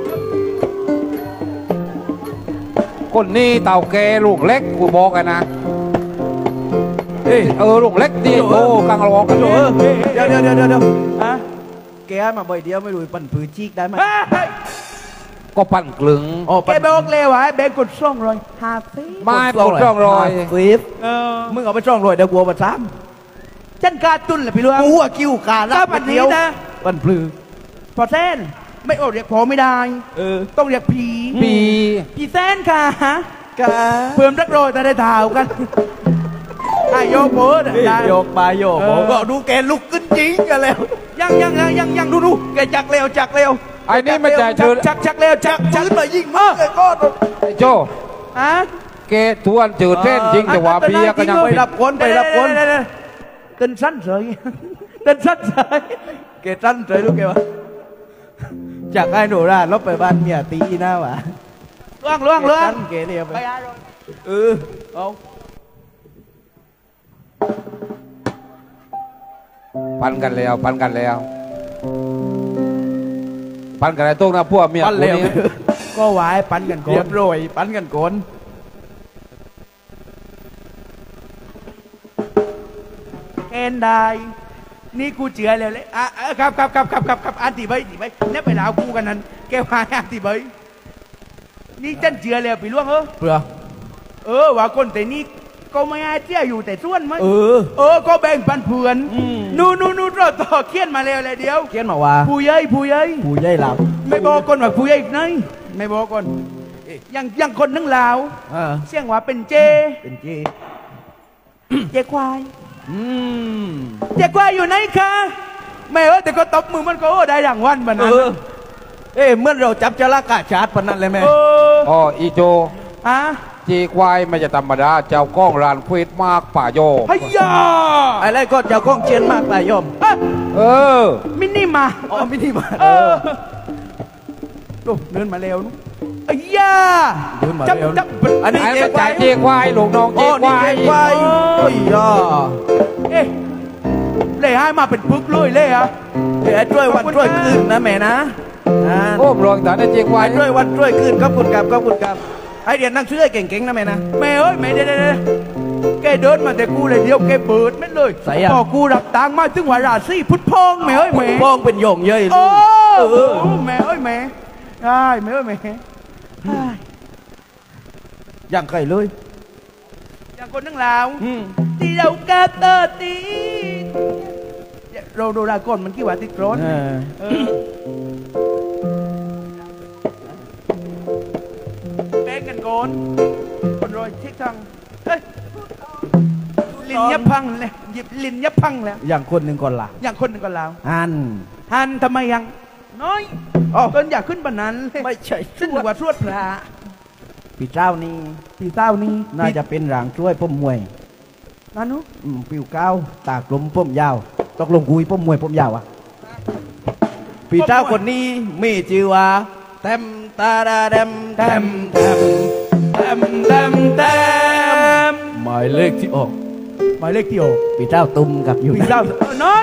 คนนี้เต่าแกลูกเล็กกูบอกกันนะเอยเออลูกเล็กดีโอ้กังรอกันเอเอออเดี๋ยวเดี๋ยวเดี๋ยวเดี๋ยวฮะแกให้มาใบเดียวไม่รู้ปั่นผือจีกได้ไหมเฮ้ยก็ปั่นกลึงอ๋อแกบอกเลยว่าแบงกดซ่องเลยฮาฟิไม้กดร่องรอยฟีฟเออมึงเอาไปช่องรอยเดี๋ยวกลัวมาซ้จันการตุนแหละพี่ลวงำกูอะกิ้วขาดถ้าปันนี้นะปั่นผือพอเส้นไม่โอดเรียกพอไม่ได้เออต้องเรียกผีปีพี่เส้นค่ะกาเพิ่มรักโรยแต่ได้เท้ากันไอโยโพสได้โยกมาโยกเออก็ดูแกลุกขึ้นจริงกันแล้วยังยังยังยังยังดูดูแกจักเร็วจักเร็วไอ้นี่มันจะชัเชิกญชักชักเร็วชักชักปืนมายิงมึงไอ้ก้อนไอ้โจฮะแกทวนเจอเส้นจริงแต่ว่าเพียก็ยังไปรับคนไปรับคนเต้นสั้นเฉยเต้นสั้นเฉยแกสั้นเลยลูกแกวะจากไอ้หนูราลบไปบ้านเมียตีหน้าวะล่วงล่วงล่วงสั้นแกเรียบไปไปอาโรยเออเอาปันกันแล้วปันกันแล้วปันกันไอ้ตรงนะพวกเมียปั้นกูเร็วนี่ก็หวายปันกันก่อเรียนบร้อยปั้นกันก่อนเอ็นได้นี่กูเจือเลยเลยอ่ะอ่ะครับครับครับครับครับครับอันตีใบตีใบเนี่ยไปลาวกูกันนั้นแกวายอันตีใบนี่จันเจือเลยพี่ล่วงเออเปล่าเออว่าคนแต่นี่ก็ไม่อาเจียอยู่แต่ส่วนไหมเออเออก็แบ่งปันเพื่อนอืมนู่นนู่นนู่นรอต่อเขียนมาแล้วเลยเดียวเขียนมาว่าผู้ใหญ่ผู้ใหญ่ผู้ใหญ่ลาวไม่บอกคนว่าผู้ใหญ่อีกไหนไม่บอกคนยังยังคนนึงลาวเออเสียงว่าเป็นเจเป็นจีเจควายอืมเจควายอยู่ไหนคะแม่เออแต่ก็ตบมือมันก็โอ้ได้รางวัลมันเอนั้นอเอ้เมื่อเราจับจระกาชาร์จปนนั้นเลยไหมเอออ๋ออีโจอ่ะจีควายไม่จะธรรมดาเจ้าก้องรานเควดมากป่าโยพยาอะไรก็เจ้าก้องเชียนมากตายยอมเอ้ยเออมินนี่มาอ๋อไม่ดีมาเออโอ้เดินมาเร็วนุ๊กอ้ยาเดินมาจับเร็วจับอันนี้ไอ้เจ๊มันควาจ่าย ยจีควายลูกน้องจีอ๋อคนี่วาเจ๊ยควายโอ้ยย่าเอ๊ะเลยให้มาเป็นปึกเลยเลยอ่ะเดี๋ยวช่วยวันช่วยคืนนะแม่นะนะโอ้รองฐานไอ้จีควายช่วยวันช่วยคืนขอบคุณครับขอบคุณครับไอเดียนนั่งช่วยเก่งๆนะแม่นะแม่เอ้ยแม่เด้เด้เด้แกเดินมาแต่กูเลยเดียวแกเปิดไม่เลยใส่อะพอกูรับตังค์มาถึงว่าราศีพุทธพองแม่เอ้ยคุแม่ณป้องเป็นโยงเย้ยโอ้เอโหอแม่เอ้ยแม่ได้แม่เอ้ยแม่ได้อย่างไก่เลยอย่างคนทั้งลาวอืมที่เรากาเตอร์ตีเราโดราก้อนมันกี่ว่าติดร้อนเออเออแบ่งกันก่อนคนรอยเช็คทางเฮ้ยลินยับพังเลยหยิบลินยับพังแล้วอย่างคนหนึ่งก่อนล่ะอย่างคนหนึ่งก็ลาวอันฮันทำไมยัง น้อยอ๋อต้นอยากขึ้นบนนั้นเลยไม่ใช่ซึ่งว่าสวดพระพี่เจ้านี่พี่เต้านี่น่าจะเป็นหลังช่วยพ่มมวยนั่นนุอืมปิวเก้าตากลมพ่มยาวตกลงกุยพ่มมวยพ่มยาวอะพี่เจ้าคนนี้มีชื่อว่าเต็มตาดาเต็มเต็มเต็มเต็มเต็มเต็มหมายเลขที่ออกหมายเลขที่ออกพี่เจ้าตุ้มกับอยู่พี่เต้าเออน้อย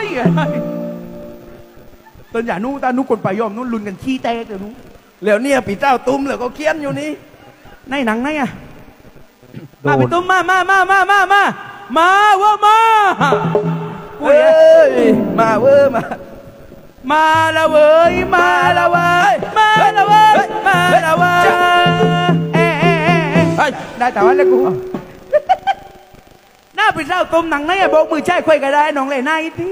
ต้นอย่านู้ตานู้คนไปยอมนู้นลุนกันขี้แตกเดี๋ยวนู้แล้วเนี่ยพี่เจ้าตุ้มแล้วก็เคียนอยู่นี่ในหนังไหนอะโดนมาพี่ตุ้มมามามามามามามาว่ามากูเฮ้เนี่ยยมาเวอร์มามาละเว้ยมาละเว้ยมาละเว้ยมาละเว้ยเอ๊ะเอ๊ะเอ๊ะเอ๊ะเฮ้ยได้แต่ว่าแล้วกูหน้าไปเจ้าต้มหนังไหนอะบอกมือใช่คุยกันได้น้องเลยหน้าอีที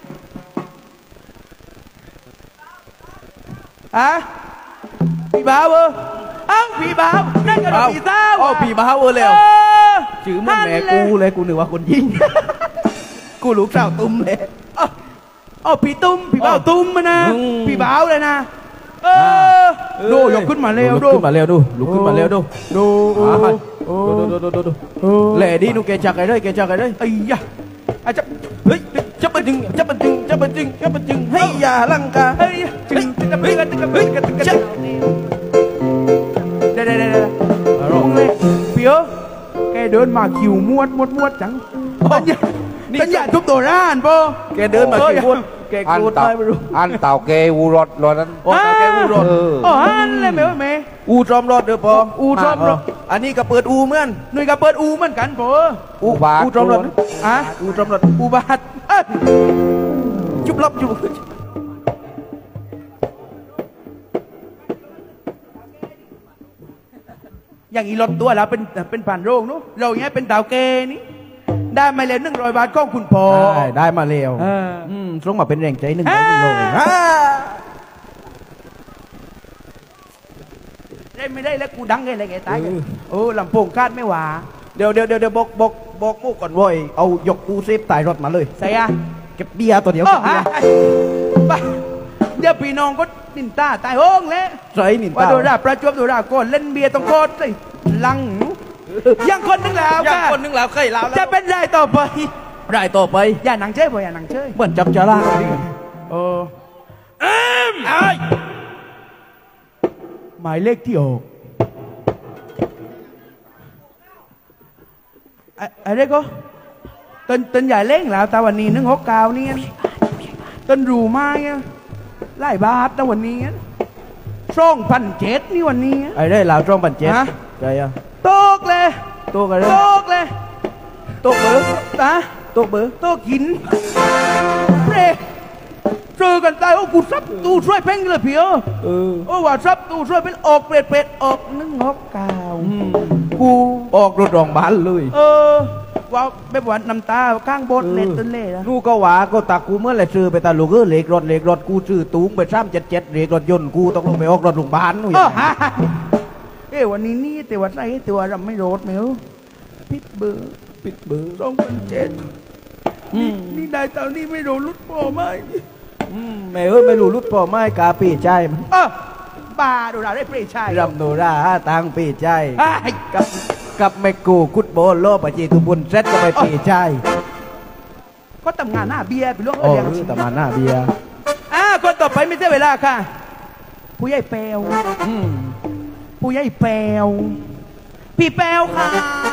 อะพี่บ่าวเออเอ้าพี่บ่าวนั่นก็พี่สาวอ๋อพี่บ้าวเวอร์แล้วเออชื่อมันแม่กูเลยกูนึกว่าคนยิง กูลูกสาวตุ้มเลยอ๋ออ๋อพี่ตุ้มพี่บ่าวตุ้มมานะอืมพี่บ่าวเลยนะเออดูยกขึ้นมาเร็วลุดูกขึ้นมาเร็วดูลุกขึ้นมาเร็วดูดูอ่าโอ้ดูดูดูดูดูโอ้แหล่ดีนูเกจักไอ้เลยเกจักไอ้เลยไอ้ยะอาจจะเฮ้ยจะมาจึงจะมาจึงจะมาจึงจะมาจึงให้ยาลังกาเฮ้ยจึงจึงจึงจึงจึงจึงจึงจึงเดี๋ยวเดี๋ยวเดี๋ยวลงเลยเปียวแกเดินมาคิวมวดมวดมวดจังสัญญาสัญญาทุบตัวร้านป่ะแกเดินมากี่คนแกอันกูดเต่าไม่รู้อันเต่าเกวูรถรถนั้นโอ้ตาแกอูรถเอออ๋อฮันเลยแม่ว่าแม่อูจอมรถเด้อปออูจอมรถอันนี้ก็เปิดอูเหมือนหน่วยกับเปิดอูเหมือนกันป่ะอูบาทอูจอมรถอ่ะอูจอมรถอูบาทเอ้ยจุบลับจุบอย่างอีรถตัวเราเป็นเป็นผ่านโรงนู้เราเนี้ยเป็นดาวเกนี่ได้มาแล้วหนึ่งร้อยบาทของคุณพ่อได้ได้มาเร็วเอออืมส่งมาเป็นแรงใจหนึ่งอ่าใจหนึ่งโลเลยอ่าได้ไม่ได้แล้วกูดังไงอะไรไงตายกันโอ้ลำโพงคาดไม่หวาเดี๋ยวเดี๋ยวเดี๋ยวเดี๋ยวบอกบอกบอกมู่ก่อนเว้ยเอายกกูเซฟตายรถมาเลยใส่อะเก็บเบียร์ตัวเดียวโอ้เก็บเบียฮะร์ไปเดี๋ยวพี่น้องก็นินตาตายโห้องแล้วใส่หนินว่าตาโดราประจวบโดราก่อนเล่นเบียร์ต้องโคตรสิลังยังคนหนึงแล้วอย่างค่ะคนหนึงแล้วเคยแล้วจะเป็นไรต่อไปรายต่อไปอย่าหนังเจ้ยบ่อย่าหนังเจ้ยเหมือนจับจาราดิโอ้เอ็มไอหมายเลขที่ออกอะอะไรก็ต้นต้นใหญ่เล่งแล้วแต่วันนี้หนึ่งหกเก้านี่ต้นรูไม้อะไล่บาทแต่วันนี้ช่องพันเจ็ดนี่วันนี้ไอ้ได้ลาวจ้องปันเจ็ดฮะใจอ่ะตกเลยโตกันเลยตกเลยโตเบอร์ตาโตเบอร์ตกหินเร่เจอกันตายโอ้กูซับตูช่วยเพ่งเลยเพียวเออโอ้ว่าซับตูช่วยเป็นออกเปรตเปรตออกหนึ่งหกเก้าอืมกูออกรถรองบ้านเลยเออว่าแบบว่าน้ำตาข้างบนเล็ดต้นเล่นะนู่ก็ว่าก็ตากูเมื่อไรซื้อไปตาลูกเออเหล็กรถเหล็กรถกูซื้อตูงไปซ้ำเจ็ดเจ็ดเหล็กรถยนต์กูต้องลงไปออกรถโรงพยาบาลนู่นเออฮะเอ้วันนี้นี่แต่ว่าไรแต่ว่าเราไม่โรดไหมวะพิษเบอร์ปิดเบอร์สองพันเจ็ดนี่นี่ได้ตอนนี้ไม่โดนลุดโป่ไหมอืมแม่เอ้ยไม่รู้รุดพอไม่กาปีใจมันเออบ้าดูเราได้เปรย์ชัยรำโนราตังปีใจไอ้กับกับแม่กูกุดโบโลปะจีตุบุญเซ็ตก็ไปปีใจก็ทำงานหน้าเบียร์ไปล่วงโอ้เออรืเลี้อยงตะมาหน้าเบียร์อ่าคนต่อไปไม่ใช่เวลาค่ะ ผู้ใหญ่แปวอืมผู้ใหญ่แปวพี่แปวค่ะ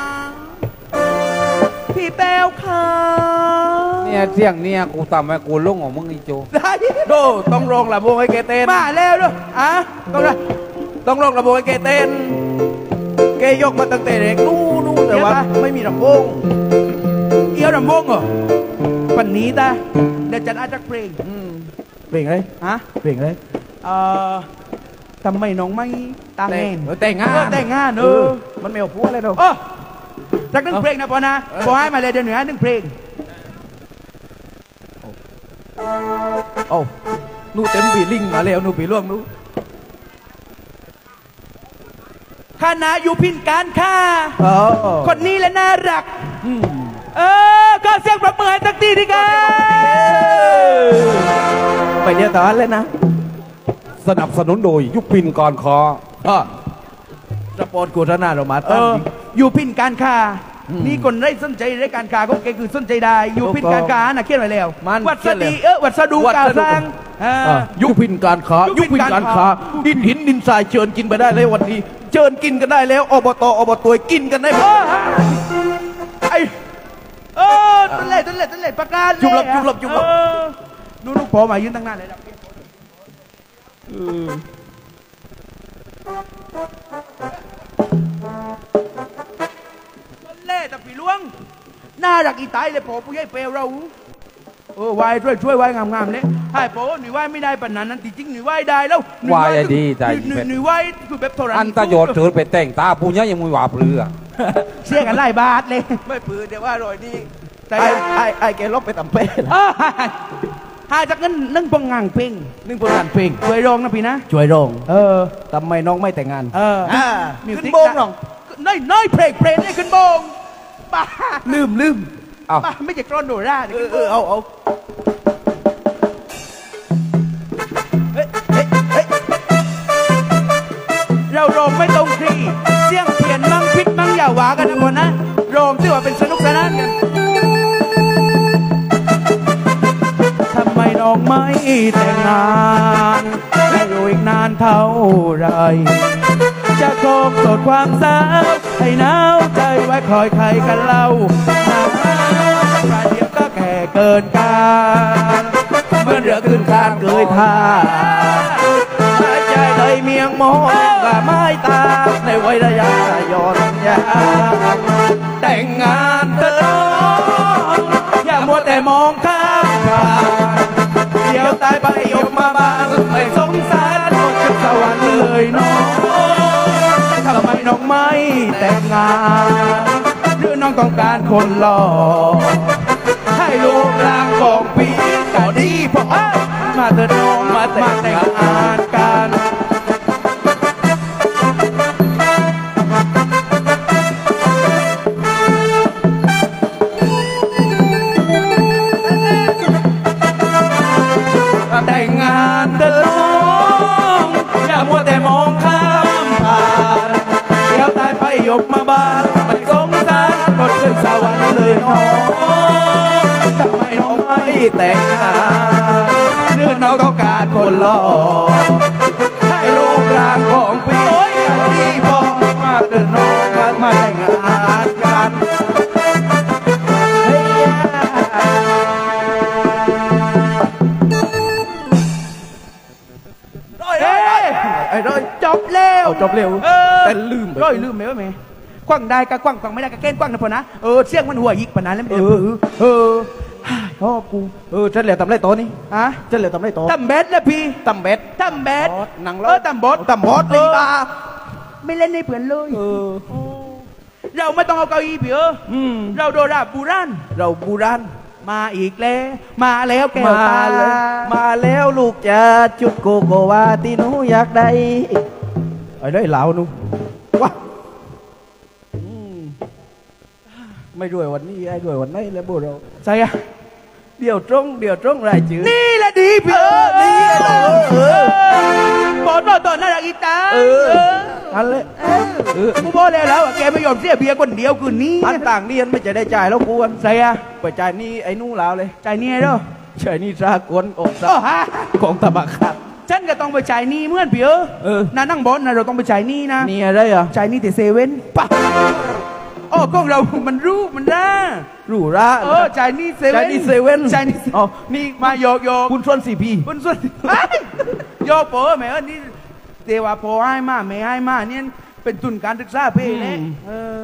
พี่แปวค่ะเนี่ยเสียงเนี่ยกูทำให้กูลุ่งของมึงอีโจได้โดต้องร้องระบงให้แกเต้นมาแล้วด้วยอ่ะต้องนะต้องร้องระบงให้แกเต้นแกยกมาตั้งแต่เด็กนู่นนู้แต่ว่าไม่มีลำโพงเอียวรำวงเหรอปันนี้ตาเดี๋ยวจัดอาจักเพลงอืมเพลงอะไรฮะเพลงอะไรเอ่อทำไมน้องไม่ตางเงินเออแต่งงานเออแต่งงานเอเอออมันไม่เอาพูดเลยเราเออจักหนึ่งเพลงนะปอนะปอให้มาเลยเดี๋ยวหนึ่งหนึ่งเพลงโอ้หนูเต็มปีลิงมาแล้วหนูปีล่วงหนูคณะอยู่พินการค่าอ๋อคนนี้แหละน่ารักอืมเออก็เสียงประมือให้สักทีดีกันไปเดียวต่อเลยนะสนับสนุนโดยยุพินก่อนคออ๋อสปอร์ตโฆษณาเรามาเอตั้งอดิอยู่พินการค้าอืมนี่คนได้สนใจได้การค้าก็แกคือสนใจได้ อยู่พินการค้าน่ะเขียนไว้แล้วมันวัดเขีสยนแล้วดีเออวัดสะดูวัดกาสะดุสร้างเอออ่ะยุคพินการค้ายุยุคคพิพินนกาการ รค้าค้าดินหินดินทรายเชิญกินไปได้เลยวันนี้เชิญกินกันได้แล้วอบตอบตกินกันได้หมเอดอไอเออตั้นเลยตั้นเลยตั้นเลยประกาศเลยจุบหลบจุบหลบจุบหลบเออนู่นๆพอมายืนตั้งนานเลยนะตั้นเล่แต่ผีล้วงน่ารักอีตายเลยพอผู้ใหญ่เปลวเราเออวายช่วยช่วยวายงามๆเลยให้โป้หนุ่ยวายไม่ได้ปนนั้นนั้นจริงๆหนุ่ยวายได้แล้วหนุ่วายอะดีใจหนุ่ยหนุ่ยวายคือแบบโทรอันตะโยดเถิดไปแต่งตาผู้นี้ยังมือหวาเปลือเสียกันไล่บาทเลยไม่ปืนเดี๋ยวว่าอร่อยดีแต่ไอ้ไอ้ไอ้แกลบไปตำเป้เออหายจากนั้นนึ่งปองงางเพลงนึ่งผลงานเพลงช่วยร้องนะพี่นะช่วยร้องเออทำไมน้องไม่แต่งงานเอออ่ามิวขึ้สินกโบงน้องน้อยน้อยเพลงเพลงนี่ขึ้นโบงป้าลืมลืมเอาป้าไม่ใช่กรอนโดราเออเออเอาเอาเฮ้ยเฮ้ยเฮ้ยเราร้องไม่ตรงครีเสียงเพี้ยนมั่งพิษมั่งอย่าหวากันนะคนนะร้องที่ว่าเป็นสนุกสนานกันทำไมน้องไม่แต่งงานให้อยู่อีกนานเท่าไร จะคงสดความสาวให้หนาวใจไว้คอยใครกันเล่าหาประเดี๋ยวก็แก่เกินการเหมื่อนเรือขึ้นคานเกยท่าหายใจเลยเมียงมองกับไม้ตาในวัยระยะย้อนยาแต่งงานเถอะน้องอย่ามัวแต่มองข้ามผ่านเดี๋ยวตายไปยกมาบ้านไม่สงสารตกจากสวรรค์เลยน้องทำไมน้องไม่แต่งงานหรือน้องต้องการคนหล่อให้ลูกร่างของพี่ก็ดีพอมาเถิดน้องมาแต่งงานกันแต่งงานเถิดน้องอย่ามัวแต่มองข้ามผ่านเดี๋ยวตายไปยกมาบ้านไม่สงสารคนขึ้นสวรรค์เลยน้องทำไมน้องไม่แต่งงานเรื่องน้องต้องการคนหล่อให้ลูกร่างของพี่กันที่พอมาเถิดน้องมามาแต่งงานกันเฮ้ยเฮ้ยไอ้ร้อยจบเร็วเอาจบเร็วเออแต่ลืมไปร้อยลืมไหมวะแม่กว้างได้ก็กว้างกว้างไม่ได้ก็แกล้งกว้างนะพอนะเออเสียงมันหัวยิกปานนั้นแล้วมันเอจะอปือเออชอบกูเออฉันเหลือตำไรโตนี่ฮะฉันเหลือตำไรโตตั้มเบสนะพี่ตำเบ็ดตั้มเบสบอสหนังเอเล่าอตั้มบอสตำบอสลีบาไม่เล่นในเผื่อนเลยเออเราไม่ต้องเอาเก้าอี้พี่เอออืมเราโดราบูรันเราบูรันมาอีกแล้วมาแล้วแก้วมาตาแล้วมาแล้วลูกจะจุดโกโกวาที่หนูอยากได้ไอ้ได้เหลาหนูว้าอืมไม่ด้วยวันนี้ไอ้ด้วยวันไหนแล้วบุเราใช่อะเดี๋ยวตรงเดี๋ยวตรงรายจื่อนี่แหละดีพี่เออนี่แหละเออบอสต่อต่อน่ารักอีตาเอออันเลยเออกูบอกแล้วแล้วอะแกไม่ยอมเสียเบียร์คนเดียวคืนนี้อันต่างเรียนไม่จะได้จ่ายแล้วกูอันใช่อะไปจ่ายนี่ไอ้นู่นแล้วเลยจ่ายหนี่เด้อจ่ายนี่สากลอกซะโอ้ฮะของตะบักขัดฉันก็ต้องไปจ่ายหนี้เหมื่อนพี่เออเออนานั่งบอสนะเราต้องไปจ่ายหนี้นะนี่อะไรอ่ะจ่ายหนี้แต่เซเว่นปะโอ้กล้องเรา มันรู้มันร่าหรูระเออจ่ายหนี้เซเว่นจ่ายนี่เซเว่นจ่ายหนี้อ๋อนี่มาโยกโยกคุณส่วนสี่พีคุณส่วนโยกโป้แม่เออนี่เทว่าโป้ให้มาไม่ให้มาเนี่ยเป็นทุนการศึกษาเพ่เลยเออ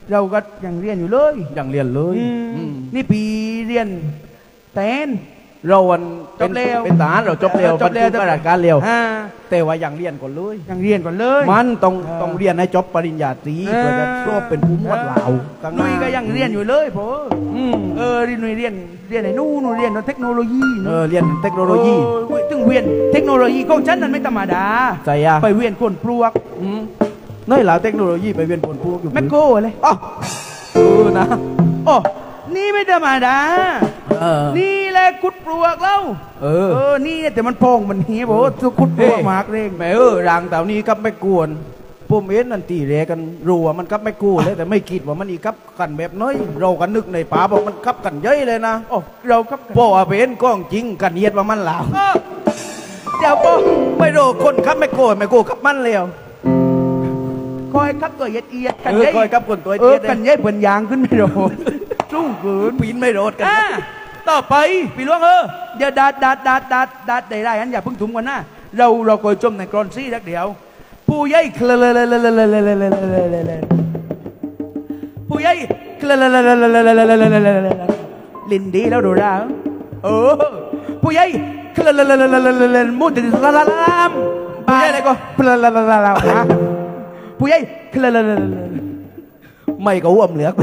เราก็ยังเรียนอยู่เลยยังเรียนเลยอืมอืมนี่ปีเรียนแตนเราวันจบเร็วเป็นทหารเราจบเร็วเออจบเร็วบรรจุข้าราชการเร็วอ่าแต่ว่ายังเรียนก่อนเลยยังเรียนก่อนเลยมันต้องเออต้องเรียนให้จบปริญญาตรีเออเพื่อจะสอบเป็นผู้หมวดเหล่าข้างหนุ้น้ายก็ยังเรียนอยู่เลยโผอืมเออหนุ้ยเรียนเรียนไอ้นู่นหนูเรียนเทคโนโลยีเออเรียนเทคโนโลยีเออถึงเวียนเทคโนโลยีของฉันนั้นไม่ธรรมดาใส่ยาไปเวียนคนปลวกอืมน้อยหลาเทคโนโลยีไปเวียนผลพูกอยู่แมคโครเลยอ๋อเออนะโอ้นี่ไม่ธรรมดาเออนี่แหละขุดปลวกเล่าเออเออนี่แต่มันโพองมันเหี้ยบอกว่าขุดปลวกมากเร่งแม่เออรางแต่นี้กับไม่กวนผมเอ็นนันตีเรกันรัวมันกับไม่กู้เลยแต่ไม่คิดว่ามันอีกับกันแบบน้อยเรากันนึกในป่าบอกมันกับกันเย้ยเลยนะโอ้เราครับเพราะว่าเป็นก้องจริงกันเยียดว่ามันเหลาเออเดี๋ยวปอไม่รู้คนครับไม่โกรธไม่โกรธกับมันเร็วคอยครับตัวเอียดเอียดกันเออยัยคอยกับคนตัวเอเตี้อย กันยัยเปิ่นยางขึ้นไม่โดนสู้เกินปีนไม่โดดกันอ่ะต่อไปพี่หลวงเออเดี๋ยวดัดดัดดัดดัดดัดได้ได้อันอย่าเพิ่งถุมกันนะเราเราคอยจมในกรอนซี่สักเดียวผู้ใหญ่เคลเลเลเลเลเลเลเลเลเลผู้ใหญ่เคลเลเลเลเลเลเลเลเลเลเลลินดีแล้วดูได้เออผู้ใหญ่เคลเลเลเลเลเลเลมุดติลาลาลามผู้ใหญ่อะไรก็ลาลาลาลาลาฮะผู้ใหญ่เคลเลเลเลไม่ก็อ้วมเหลือก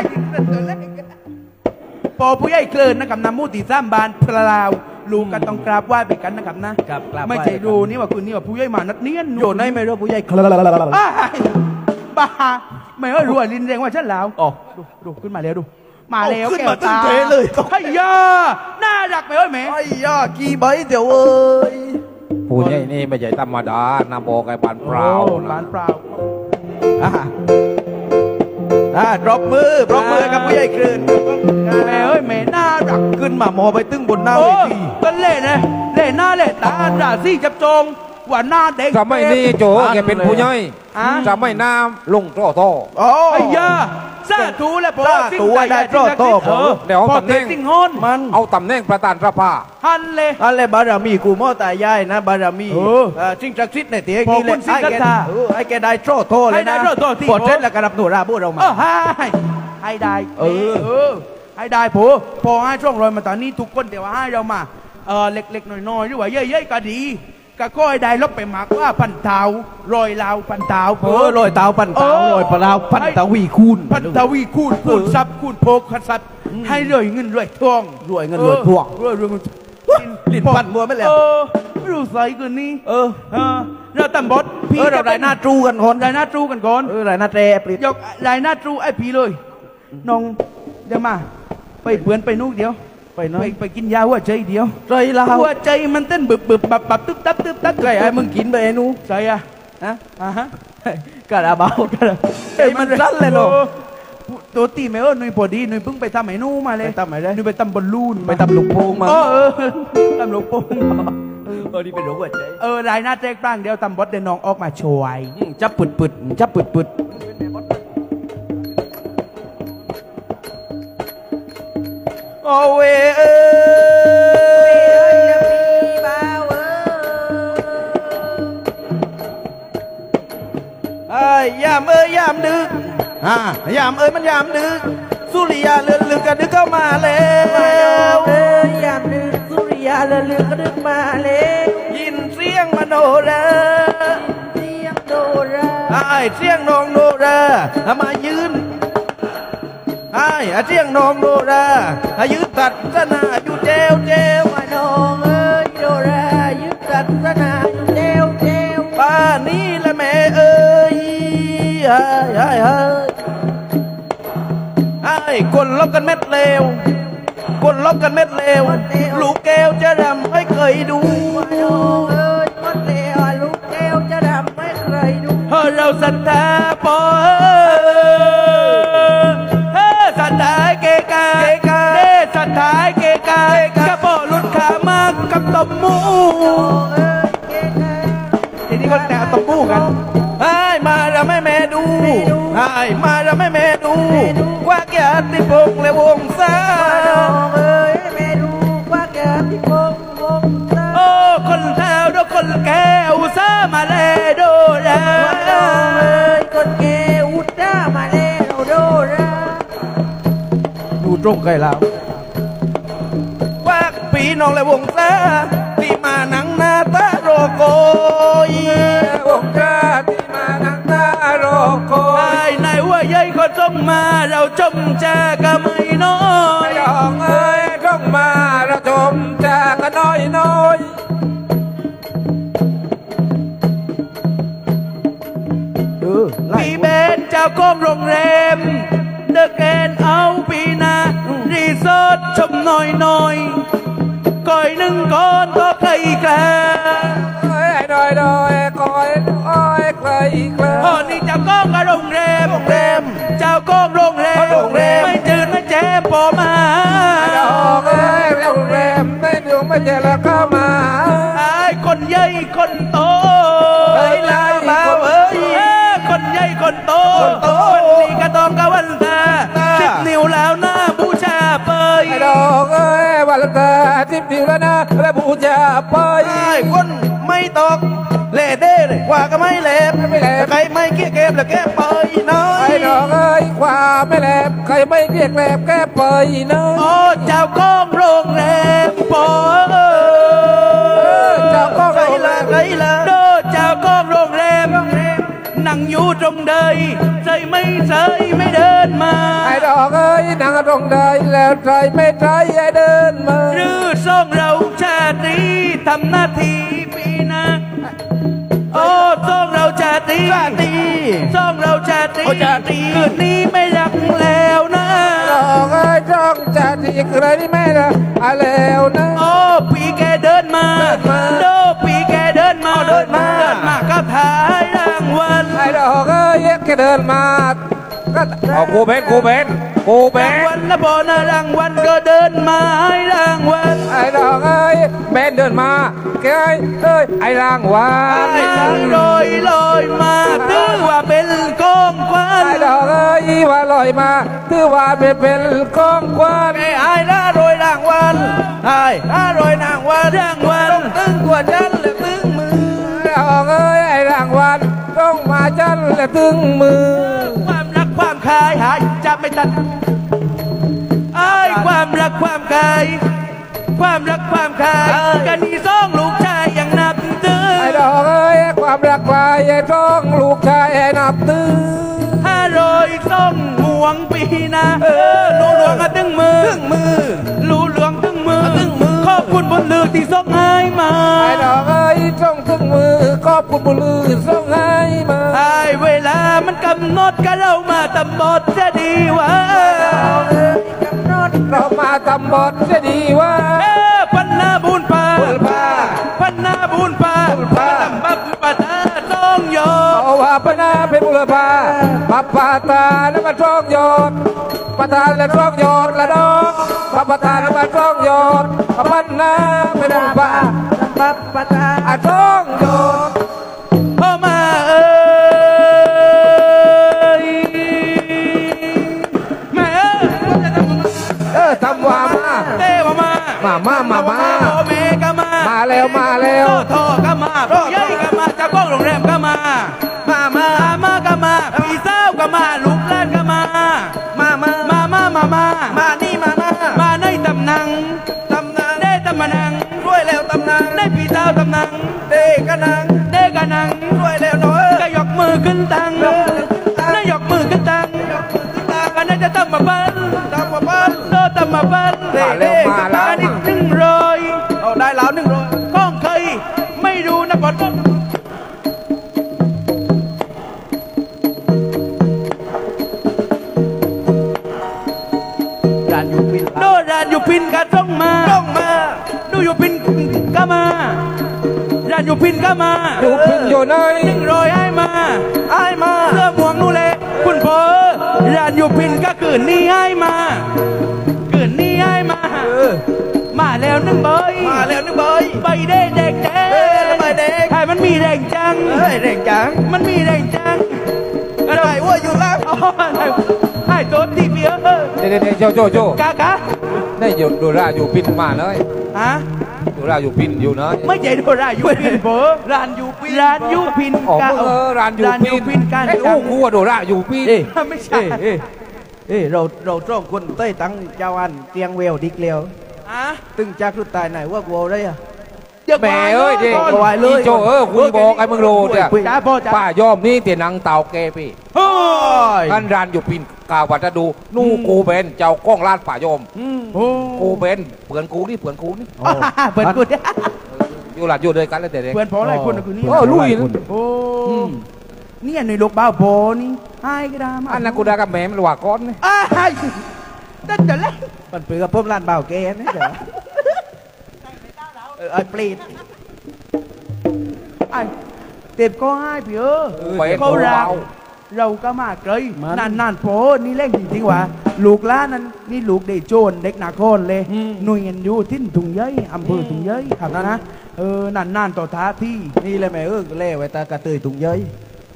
พอผู้ใหญ่เคลินนะครับนำมูติสามบานพลาวลูกกันต้องกราบไหว้ไปกันนะครับนะไม่ใช่ดูนี่ว่าคุณนี่ว่าผู้ใหญ่มานัดเนียนโยนให้ไม่รู้ผู้ใหญ่อ้ายบ้าไม่เอ้ยรัวลินแรงว่าฉันแล้วอ๋อดูดูขึ้นมาแล้วดู มาแล้วขึ้นแก้มาว ตึ้งตาเทเลยไอ้ยาน่ารักไหมเอ้ยแม่ไอ้ยากี่ใบเดี๋ยวเอ้ยผู้ใหญ่นี่ไม่ใช่ธรรมดานะบอกไอ้บานเปล่าโอ้นะบานเปล่าอ่าอ่าปรบมือปรบมือกับผู้ใหญ่คลื่นแม่เอ้ยแม่น่ารักขึ้นมาหมอไปตึ้งบนหน้าโอ้เวทีกันเล่นนะเล่นหน้าเล่นตาด่าซี่จับจองว่าหน้าเด็กสมัยนี้โจแกเป็นผู้ใหญ่อ่ะสมัยน้ำลงโตโตโอ้ไอ้ยาซาตูแล้วพอซาตูได้โตโต้เออเดี๋ยวพอตำแหน่งสิ่งฮอนมันเอาตำแหน่งประธานสภาฮันเลยอะไรบารมีกูหมอตายายนะบารมีเออเอ่อจริงจักรชิดในเตียงพอนี้เลคุยณสิทธิ์ไอ้แกรัฐาเออไอ้แกได้โตโตเลยให้ได้นะโตโต้ที่ปวดเส้นแล้วก็รับหนูราบูเรามาเออให้ให้ได้เออเออให้ได้พอพอให้ช่วงรอยมาตอนนี้ทุกคนเดี๋ยวให้เรามาเออเล็กๆน้อยๆหรือว่าเย้ยๆก็ดีก็ค่อยได้ลบไปมากว่าพันเทารอยลาวพันเทาเออลอยเตาปั่นเตาเออลอยปลาปั่นเตาวีคูณพันทวีคูณคูณทรัพย์คูณโภคทรัพย์ให้รวยเงินรวยทองรวยเงินรวยทองรวยรวยเงินลิ้นปั่นมัวไม่แล้วเออไม่รู้ใส่กันนี่เออเออเราตำบดเออเราได้หน้าตรูกันคนได้หน้าตรูกันก่อนเออได้หน้าแตรปลิดยกได้หน้าตรูไอ้ผีเลยน้องเดี๋ยวมา ไปเปือนไปนู่นเดียวไปน้อไปยไปกินยาหัวใจเดียวใจลาวหัวใจมันเต้นบึบบึบบับบับตึ๊บตับตึ๊บตับไก่ไอ้มึงกินไปไอ้หนูใช่อะฮะอ่าฮะกระเบากระไอ้มันสั้นเลยเหรอโตัวตีไม่เออหนุ่ยพอดีหนุ่ยเพิ่งไปทำไอ้นู่นมาเลยไปทำไหนได้หนุ่ยไปทำบอลลูนไปตำลูกโป่งมาเออเออทำลูกโป่งเออนี่เป็นหัวใจเออรายหน้าแจกบ้างเดี๋ยวตำบดเดี๋ยวน้องออกมาช่วยอืมจับปึดปึดจับปึดปึดโอ้เวเอ้ไอ้ยยามเอ้ยยามดึกอ่ายามเอ้ยมันยามดึกสุริยาเลือนลึกกระดึกเข้ามาแล้วเอ้ยยามดึกสุริยาเลือนลึกกระดึกมาแล้วยินเสียงมโนราเสียงโนราไอ้เสียงน้องโนรามายืนไอ้เสียงน้องโนรายืนตัดสนาอยู่เจวเจวมาน้องเอ้ยโนรายืนตัดสนาอยู่เจวเจวป้านี้ละแม่เอ้ยไอ้ไอ้ไอ้ไอ้คนลบกันเม็ดเลวคนลบกันเม็ดเลวลูกแก้วจะดำไม่เคยดูเอ้ยมันเลวลูกแก้วจะดำไม่เคยดูเฮ้ยเราศรัทธาปอเฮ้ยศรัทธาเกกาเด้ศรัทธาเกกากระโปงลุดขามากกับตบมูทีนี้ก็แต่ตบมูกันไอ้มาเราไม่แม่ดูไอ้มาเราไม่แม่ดูกว่าแกติพงและวงสาเอ้ยแม่ดูกว่าแกติพงวงสาโอ้คนเท้าดคนแก้วซามาเลโดราเอ้ยคนแก้วซามาเลโดตรงไกลแล้วว่าปีน้องและวงซาที่มาหนังหน้าตาโรโกยวงซาที่มาหนังหน้าโรโกยไอ้นายว่าใหญ่ก็จมมาเราจมจากะไม่น้อยยองเอ้ยจมมาเราจมจากะน้อยน้อยพี่เบนเจ้าของโรงแรมเดอะแกนเอาปีนารีสอร์ทชมหน่อยหน่อยก้อยหนึ่งก้อนก็ใครแกล้เอ้ยดอยดอยก้อยอ้อยใครแกล้อ๋อนี่เจ้าของกับโรงแรมโรงแรมเจ้าของโรงแรมโรงแรมไม่จืดไม่แจ่มพอมาดอกเอ้ยโรงแรมไม่ดูไม่เจอแล้วเข้ามาไอ้คนใหญ่คนโตเอ้ยลายเบาเอ้ยคนใหญ่คนโตวันนี้กระตองกะวันตาสิบนิ้วแล้วหน้าบูชาไปไอ้ดอกเอ้ยวันตาสิบนิ้วแล้วนะแล้วบูชาไปไอ้คนไม่ตกเล่เด้เลยกว่าก็ไม่เล็บไม่เล็บใครไม่เกี้ยเก็บแล้วแกไปน้อยไอ้ดอกเอ้ยกว่าไม่เล็บใครไม่เกี้ยเก็บแกไปน้อยโอ้เจ้าของโรงแรมปอเจ้าของโรงแรมโดเจ้าของโรงแรมนั่งอยู่ตรงใดใจไม่ใจไม่เดินมาไอ้ดอกเอ้ยนั่งตรงใดแล้วใจไม่ใจไอ้เดินมาหรือส่งเราชาตินี้ทำหน้าที่ปีนาโอ้ส่งเราชาติชาติส่งเราชาติชาติคืนนี้ไม่รักแล้วนะดอกเอ้ยส่งชาติคืนนี้ไม่รักแล้วนะโอ้ปีแกเดินมาโดปีแกเดินมาเดินมาเดินมาก็ถ่ายรางวัลไอ้ดอกเอ้ยแกเดินมาก็เอากูเบนกูเบนกูเบนรางวัลนะบอนะรางวัลก็เดินมาให้รางวัลไอ้ดอกเอ้ยเบนเดินมาแกเอ้ยไอ้รางวัลไอ้ทางลอยลอยมาถือว่าเป็นกองควันไอ้ดอกเอ้ยว่าลอยมาถือว่าเป็นเป็นกองควันไอ้ไอ้ละโรยรางวัลไอ้ละโรยรางวัลรางวัลตึงกว่าจันและตึงมือดอกเอ้ยไอ้รางวัลต้องมาจันและตึงมือความรักความคายหายจะไม่ตัดไอ้ความรักความคายความรักความคายกันนี่สองลูกชายอย่างนับตื้อไอ้ดอกเอ้ยความรักควายไอ้สองลูกชายนับตื้อห้าร้อยสองห่วงปีนาเออลูหลวงอะตึงมือตึงมือลูหลวงตึงมือตึงมือขอบคุณบนลือที่ส่งให้มาไอ้ดอกเอ้ยส่งตึงมือขอบคุณบนลือส่งให้มาไอ้เวลามันกำหนดกันเรามาตำบดจะดีวะเรามาตำบดจะดีวะเออพันนาบุญปาพันนาบุญปาตำบักปะตาต้องยอดเอาว่าพันนาเป็นบุรพาปัปปาตาแล้วมาต้องยอดปะตาแล้วต้องยอดละน้องปัปปาตาแล้วมาต้องยอดพันนาเป็นบุรพาปัปปาตาต้องยอดพ่อมาเอ้ยแม่เออทำว่ามาเต้มามามามามามาเมก็มามาแล้วมาแล้วโทอก็มาโรยยัยก็มาเจ้าของโรงแรมก็มามามามาก็มาพี่สาวก็มาลูกหลานก็มามามามามามามามานี่มามามาในตำนังตำนังได้ตำนังด้วยแล้วตำนังได้พี่สาวตำนังเด็กกะนังเด็กกะนังด้วยแล้วน้อยก็ยกมือขึ้นตังได้ยกมือขึ้นตังกันน่าจะทำมาบ้านทำมาบ้านโตทำมาบ้านเด็กเด็กมาหนึ่งร้อยเอาได้แล้วหนึ่งร้อยก้องเคยไม่ดูนะบอลก้องรานอยู่พินโดรานอยู่พินก็ต้องมาต้องมาดูอยู่พินก็มารานอยู่พินก็มาอยู่พินอยู่ไหนหนึ่งร้อยไอ้มาไอ้มาเสื้อม่วงนู่นเลยคุณพ่อรานอยู่พินก็เกิดนี่ไอ้มาเกิดนี่ไอ้มามาแล้วหนึ่งใบมาแล้วหนึ่งใบใบเด็กเด็กแจ๊ใบเด็กใช่มันมีแรงจังเฮ้ยแรงจังมันมีแรงจังอะไรว่าอยู่ล่างให้โต๊ะที่เบียร์เดี๋ยวเดี๋ยวโจโจโจกากะได้อยู่ดูราอยู่พินมาเลยฮะดูราอยู่พินอยู่เนอะไม่ใช่ดูราอยู่พินเบอร์รานอยู่พินรานอยู่พินกาเออรานอยู่พินกันโอ้กูว่าดูราอยู่พินไม่ใช่เอ้ยเราเราจ้องคนเต้ยตั้งเจ้าอันเตียงเวลดิกเลียวอ่ะตึงจากสุดตายไหนว่ากูเอาได้อะแหม่เอ้ยเด็กเอาไว้เลยโจเออคุณบอกไอ้มึงโลเนี่ยจ้าพ่อจ้าป้ายอมนี่เตียนังเต่าแกพี่โอ้ยท่านรานอยู่ปินกาวัดจะดูนู่กูเป็นเจ้ากล้องลาดป่ายอมโอ้กูเป็นเปื่อนกูนี่เปื่อนกูนี่เปิดกูเนี่ยอยู่หลัดอยู่ด้วยกันแล้วแต่เด็กเปิดพออะไรคนน่ะคือนี่โอ้ลุยนะโอ้เนี่ยในโลกบ้าโบนี่ให้ก็ได้มาอันนั้นกูได้กับแม่มันหว่าก้อนนี่อ้ายนั่นจะเล่นมันเปลือกพวกร้านเบาแกนี่เดี๋ยวเออไอ้ปลีดไอ้เต็มก็ให้พี่เออไปเขารักเอาเราก็มาเกยมันนานนานๆโพนี่เล่นจริงๆว่ะลูกล้านนั้นนี่ลูกเดโจนเด็กนาคอนเลยหน่วยเงินอยู่ที่ถุงเย้ยอำเภอถุงเย้ยครับนะเออนานนานๆต่อท้าที่นี่เลยแม่เออเล่ไว้ตากระตือถุงเย้ย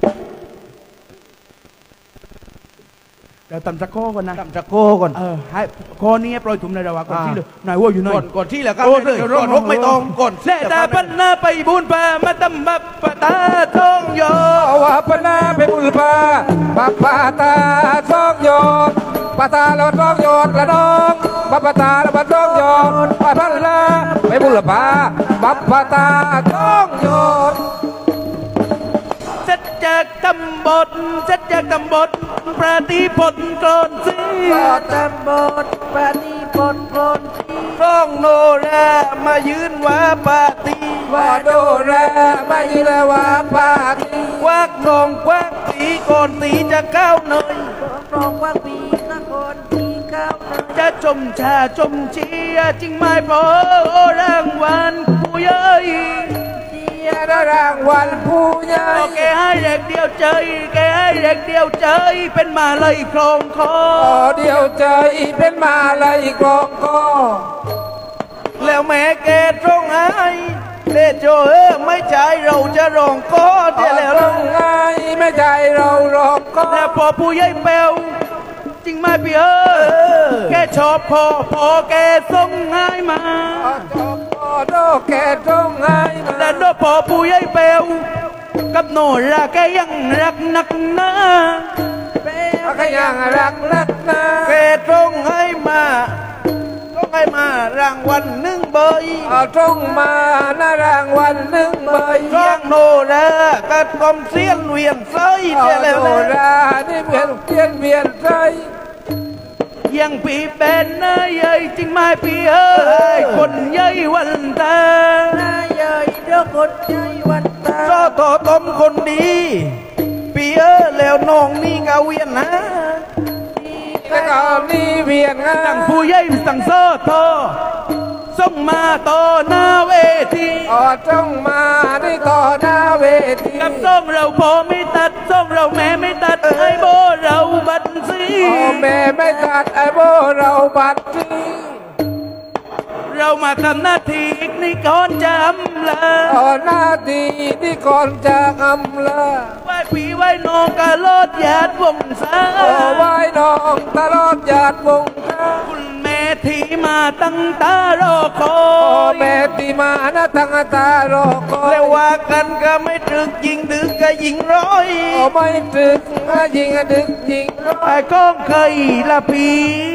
เราตำสักข้อก่อนนะทำจะโก้ก่อนเออให้ข้อนี้ปล่อยถุงในระหว่างก่อนที่เลยนายว่าอยู่ไหนก่อนก่อนที่เหลือก็โอ้เลยเดี๋ยวก่อนรกไม่ตรงก่อนและตาปันนาไปบุญปามาตำบับปะตาทองโยเอาว่าปนาไปบุญปาปัปปาตาทองโยนปาตาเราทองโยนละน้องปัปปาตาเราทองโยนปาพันลาไปบุญปาปัปปาตาทองโยนจัดจากตำบลจัดจากตำบลประติพลกลอนซีก็ตำบลปฏิปนปนร้องโนรามายืนว่าปาตีว่าโดราไม่ละว่าปาทีควักนองควักตีก่อนตีจะก้าวหน่อยรองว่าปีละคนที่เข้ามาจะจมชาจมเชียร์จริงไม่พอรางวัลผู้เย้ยเสียได้รางวัลผู้ใหญ่ก็แกให้เด็กเดียวใจแกให้เด็กเดียวใจเป็นมาเลยครองคอขอเดียวใจเป็นมาลายกรองก็แล้วแม่แกตรงไห้เดโจเออไม่ใช่เราจะร้องก็เดี๋เดี๋ยยว วแล้แล้ว วไงไม่ใจเราหรอกก็แล้วพอผู้ใหญ่เปลวจริงไหมพี่เออแกชอบพอพอแกส่งง่ายมาจบพอโดแกตรงไงมาแต่โดพอผู้ใหญ่เปลวกับโนราแกยังรักนักหนาก็ยังรักนักนะแกตรงให้มาต้องให้มารางวัลหนึ่งใบเอาตรงมาหน้ารางวัลหนึ่งใบร้องโนรากัดกลมเสียนเวียนไส้เอาเดี๋ยวแล้วโนนะรานี่เวียนเวียนเวียนใจยังปีเป็นนะเย้ยจริงไหมพี่เอ้ยคนเย้ยวันตาหน้าใหญ่เด้อคนใจวันตาโซ่ต่อต้มคนดีปีเออแล้วน้องนี่กาเวียนนะแล้วก็นี่เวียนงาสั่นงผู้ใหญ่สั่งโซ่โตส่งมาต่อหน้าเวทีอ๋อตรงมาที่ต่อหน้าเวทีกับส่งเราพอไม่ตัดส่งเราแม่ไม่ตัดไอ้โบเราบัดซีอ๋อแม่ไม่ตัดไอ้โบเราบัตรที่เรามาทำหน้าที่อีกนี่ก่อนจำละต่อหน้าที่ที่ก่อนจะอำลาไหว้ผีไหว้น้องกะลดญาติวงศาขอไหว้น้องตลอดญาติวงศ์คุณแม่ที่มาตั้งตารอคอพ่อย แม่ที่มานะตั้งตารอคอยแล้วว่ากันก็ไม่ตรึกยิงดึกก็ยิงร้อยโอ้ไม่ตึกยิงดึกยิงร้อยไอ้ก้องเคยละพี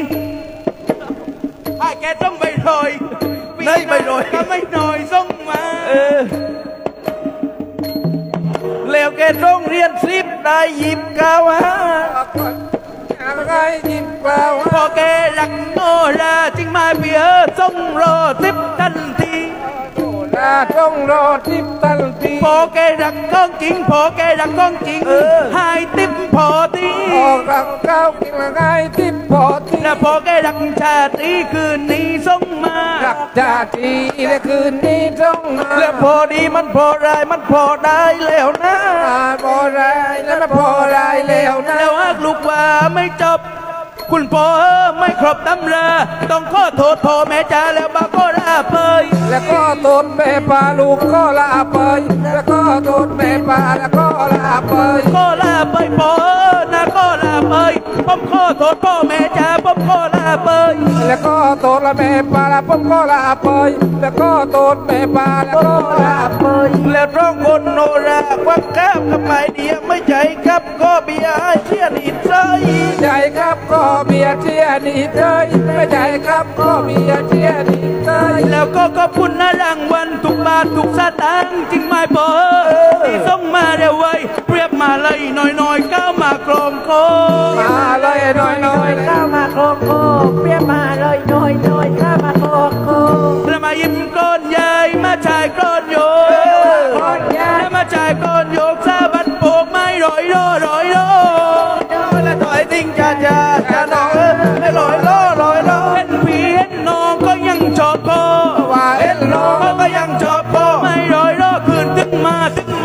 ไอ้แกต้องไปโรยได้ไปโรยก็ไม่หน่อยส่งมาเออแล้วแกต้องเรียนสิบได้หยิบกาวฮะอะไรยิงเปล่าพอแกรักโนราจริงมาเบียส่งรอทิปทันทีลาต้องรอทิพทันทีพอแกรักก้องจริงพอแกรักก้องจริงหายติปพอตีออกรักเก้ากินละไงทิพพอทีและพอแกรักชาติคืนนี้ส่งมารักจาทีในคืนนี้ต้องมาแล้วพอดีมันพอได้มันพอได้แล้วนะพอไรแล้วมันพอไรแล้วนะแล้วหากลูกว่าไม่จบ คุณพ่อไม่ครบตำราต้องขอโทษพ่อแม่จ้าแล้วบาก็ลาเปยแล้วก็โดนแม่ปลาลูกก็ลาไปแล้วก็โดนแม่ปลาแล้วก็ลาไปก็ลาเปยพ่อนะก็ลาเปยผมขอโทษพ่อแม่จ้าผมก็ลาเปยแล้วก็โดนละแม่ปลาแล้วผมก็ลาไปแล้วก็โดนแม่ปลาแล้วก็ลาไปแล้วร้องคนโนราควักข้ามกับไปเดียวไม่ใจครับก็เบียร์ให้เชียร์ดิดใจใช่ครับก็เบียร์เชียร์นี่เลยไม่ใช่ครับก็เบียร์เชียร์นี่เลยแล้วก็ขอบคุณนะรางวัลทุกบาททุกสตางค์จริงไหมเบอร์ที่ส่งมาเร็วไว้เปรียบมาเลยหน่อยๆก้าวมากรองโคมาเลยหน่อยหน่อยข้ามาโคโคเปรี้ยมาเลยหน่อยหน่อยข้ามาโคโคแล้วมายิ้มก้อนใหญ่มาชายก้อนโยกแล้วมาชายก้อนโยกซาบันโปกไม่ร้อยโลร้อยโลแล้วถอยติ้งจ้าจ้าจ้าน้องเออไม่ลอยล้อลอยล้อเห็นพี่เห็นน้องก็ยังชอบพอว่าเอ็นล้อก็ยังชอบพ่อไม่ร้อยโลคืนตึงมาตึงมา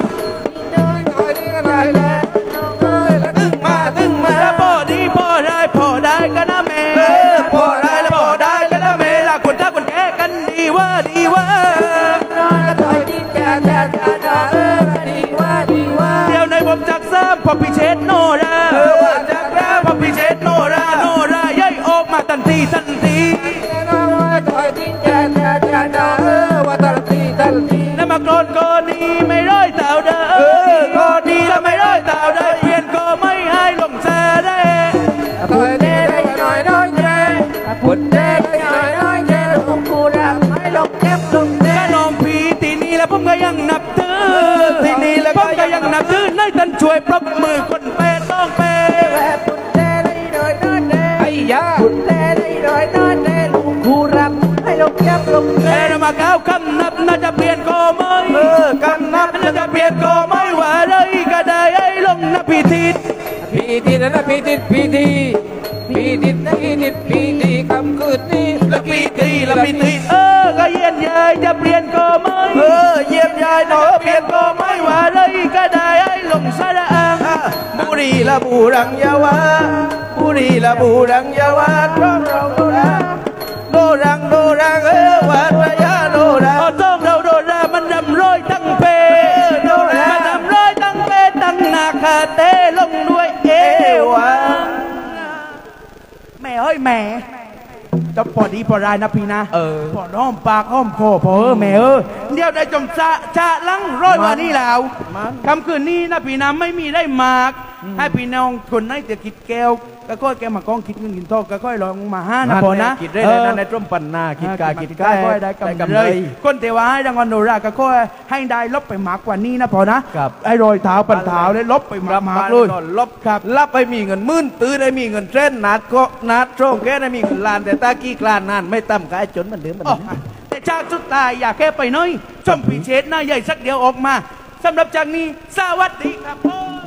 ตึ้งมาตึ้งมาแล้วพอดีพอได้พอได้ก็นะแม่เออพอได้แล้วพอได้แล้วนะเมเวลาคนถ้าคนแก่กันดีว่าดีว่าถอยดิ้นจ้าจ้าจ้าจ้าเออดีว่าดีว่าเดี๋ยวในผมจักซ้ำพอพี่เช็ดโนราเออว่าจากแล้วพอพี่เช็ดโนราโนราย่อยออกมาทันทีทันทีถอยดิ้นจ้าจ้าจ้าจ้าเออว่าตันทีตันทีแล้วมาโกรนก็นี้ไม่ร้อยเต่าเด้อเออก็ดีแล้วไม่ร้อยเต่าได้เปลี่ยนก็ไม่ให้ลงแซ่ได้ถอยเด้ได้หน่อยน้อยเด้พุดเด้ได้หน่อยน้อยเด้ลูกกูรักไม่ลงแก็บลงเด้ก็น้องพี่ทีนี้แล้วผมก็ยังนับถือทีนี้แล้วผก็มก็ยังนับถือในท่านช่วยปรบมือคนเป็นต้องเป็นแบบพุดเด้ได้หน่อยน้อยเด้ไอ้ยาพุดเด้ได้หน่อยน้อยเด้ลูกกูรักไม่ลงแก็บลงเด้แต่เรามาก้าวคำนับน่าจะเปลี่ยนก็ไม่เออกำนับน่าจะเปลี่ยนก็ไม่ว่าอะไรก็ได้ไอ้ลงนะพี่ทิศพีทีนั่นนะพีทีพีทีพีทีพีทีพีทีคำคืนนี้ละปีตีละปีตีเออก็เย็นยายจะเปลี่ยนก็ไม่เออเยี่ยมยายหน่อยเปลี่ยนก็ไม่ไม่ว่าอะไรก็ได้ไอ้ลงสระอังอ่ะบุรีละบูรังยาวาบุรีละบูรังยาวาร้องร้องโดรังโดรังโดรังเออวัดระยะโดรังเอาต้องเราโดรามันดำร้อยตั้งเพมันดำร้อยตั้งเพตั้งนาคาเต้ลงด้วยเอวะแม่เฮ้ยแม่จะพอดีพอรายนะพี่นะเออพอห้อมปากห้อมคอพอเออแม่เออเดี๋ยวได้จมจะจะลังร้อยวันนี้แล้วมันคำคืนนี้นะพี่นะไม่มีได้มาก ให้พี่น้องคนไหนจะคิดแก้วก็ค่อยแกมากองคิดเงินกินทองก็ค่อยลองมาห้านะพอนะคิดได้เลยนะในร่มปันนาคิดกาคิดกาค่อยได้กำไรคนเทวาให้รางวัลโนราก็ค่อยให้ได้ลบไปมากกว่านี้นะพอนะครับ ไอ้รอยเท้าปันเท้าได้ลบไปมากมากเลยนอนลบครับรับไปมีเงินหมื่นตื้อได้มีเงินเทรนนัดก็นัดโตรงแค่ได้มีเงินล้านแต่ตากี้กลานนานไม่ต่ำกายจนมันเดิมมันอ๋อเดิมแต่จากสุดท้ายอยากแค่ไปหน้อยชมปีเชษหน้าใหญ่สักเดียวออกมาสำหรับจากนี้สวัสดีครับ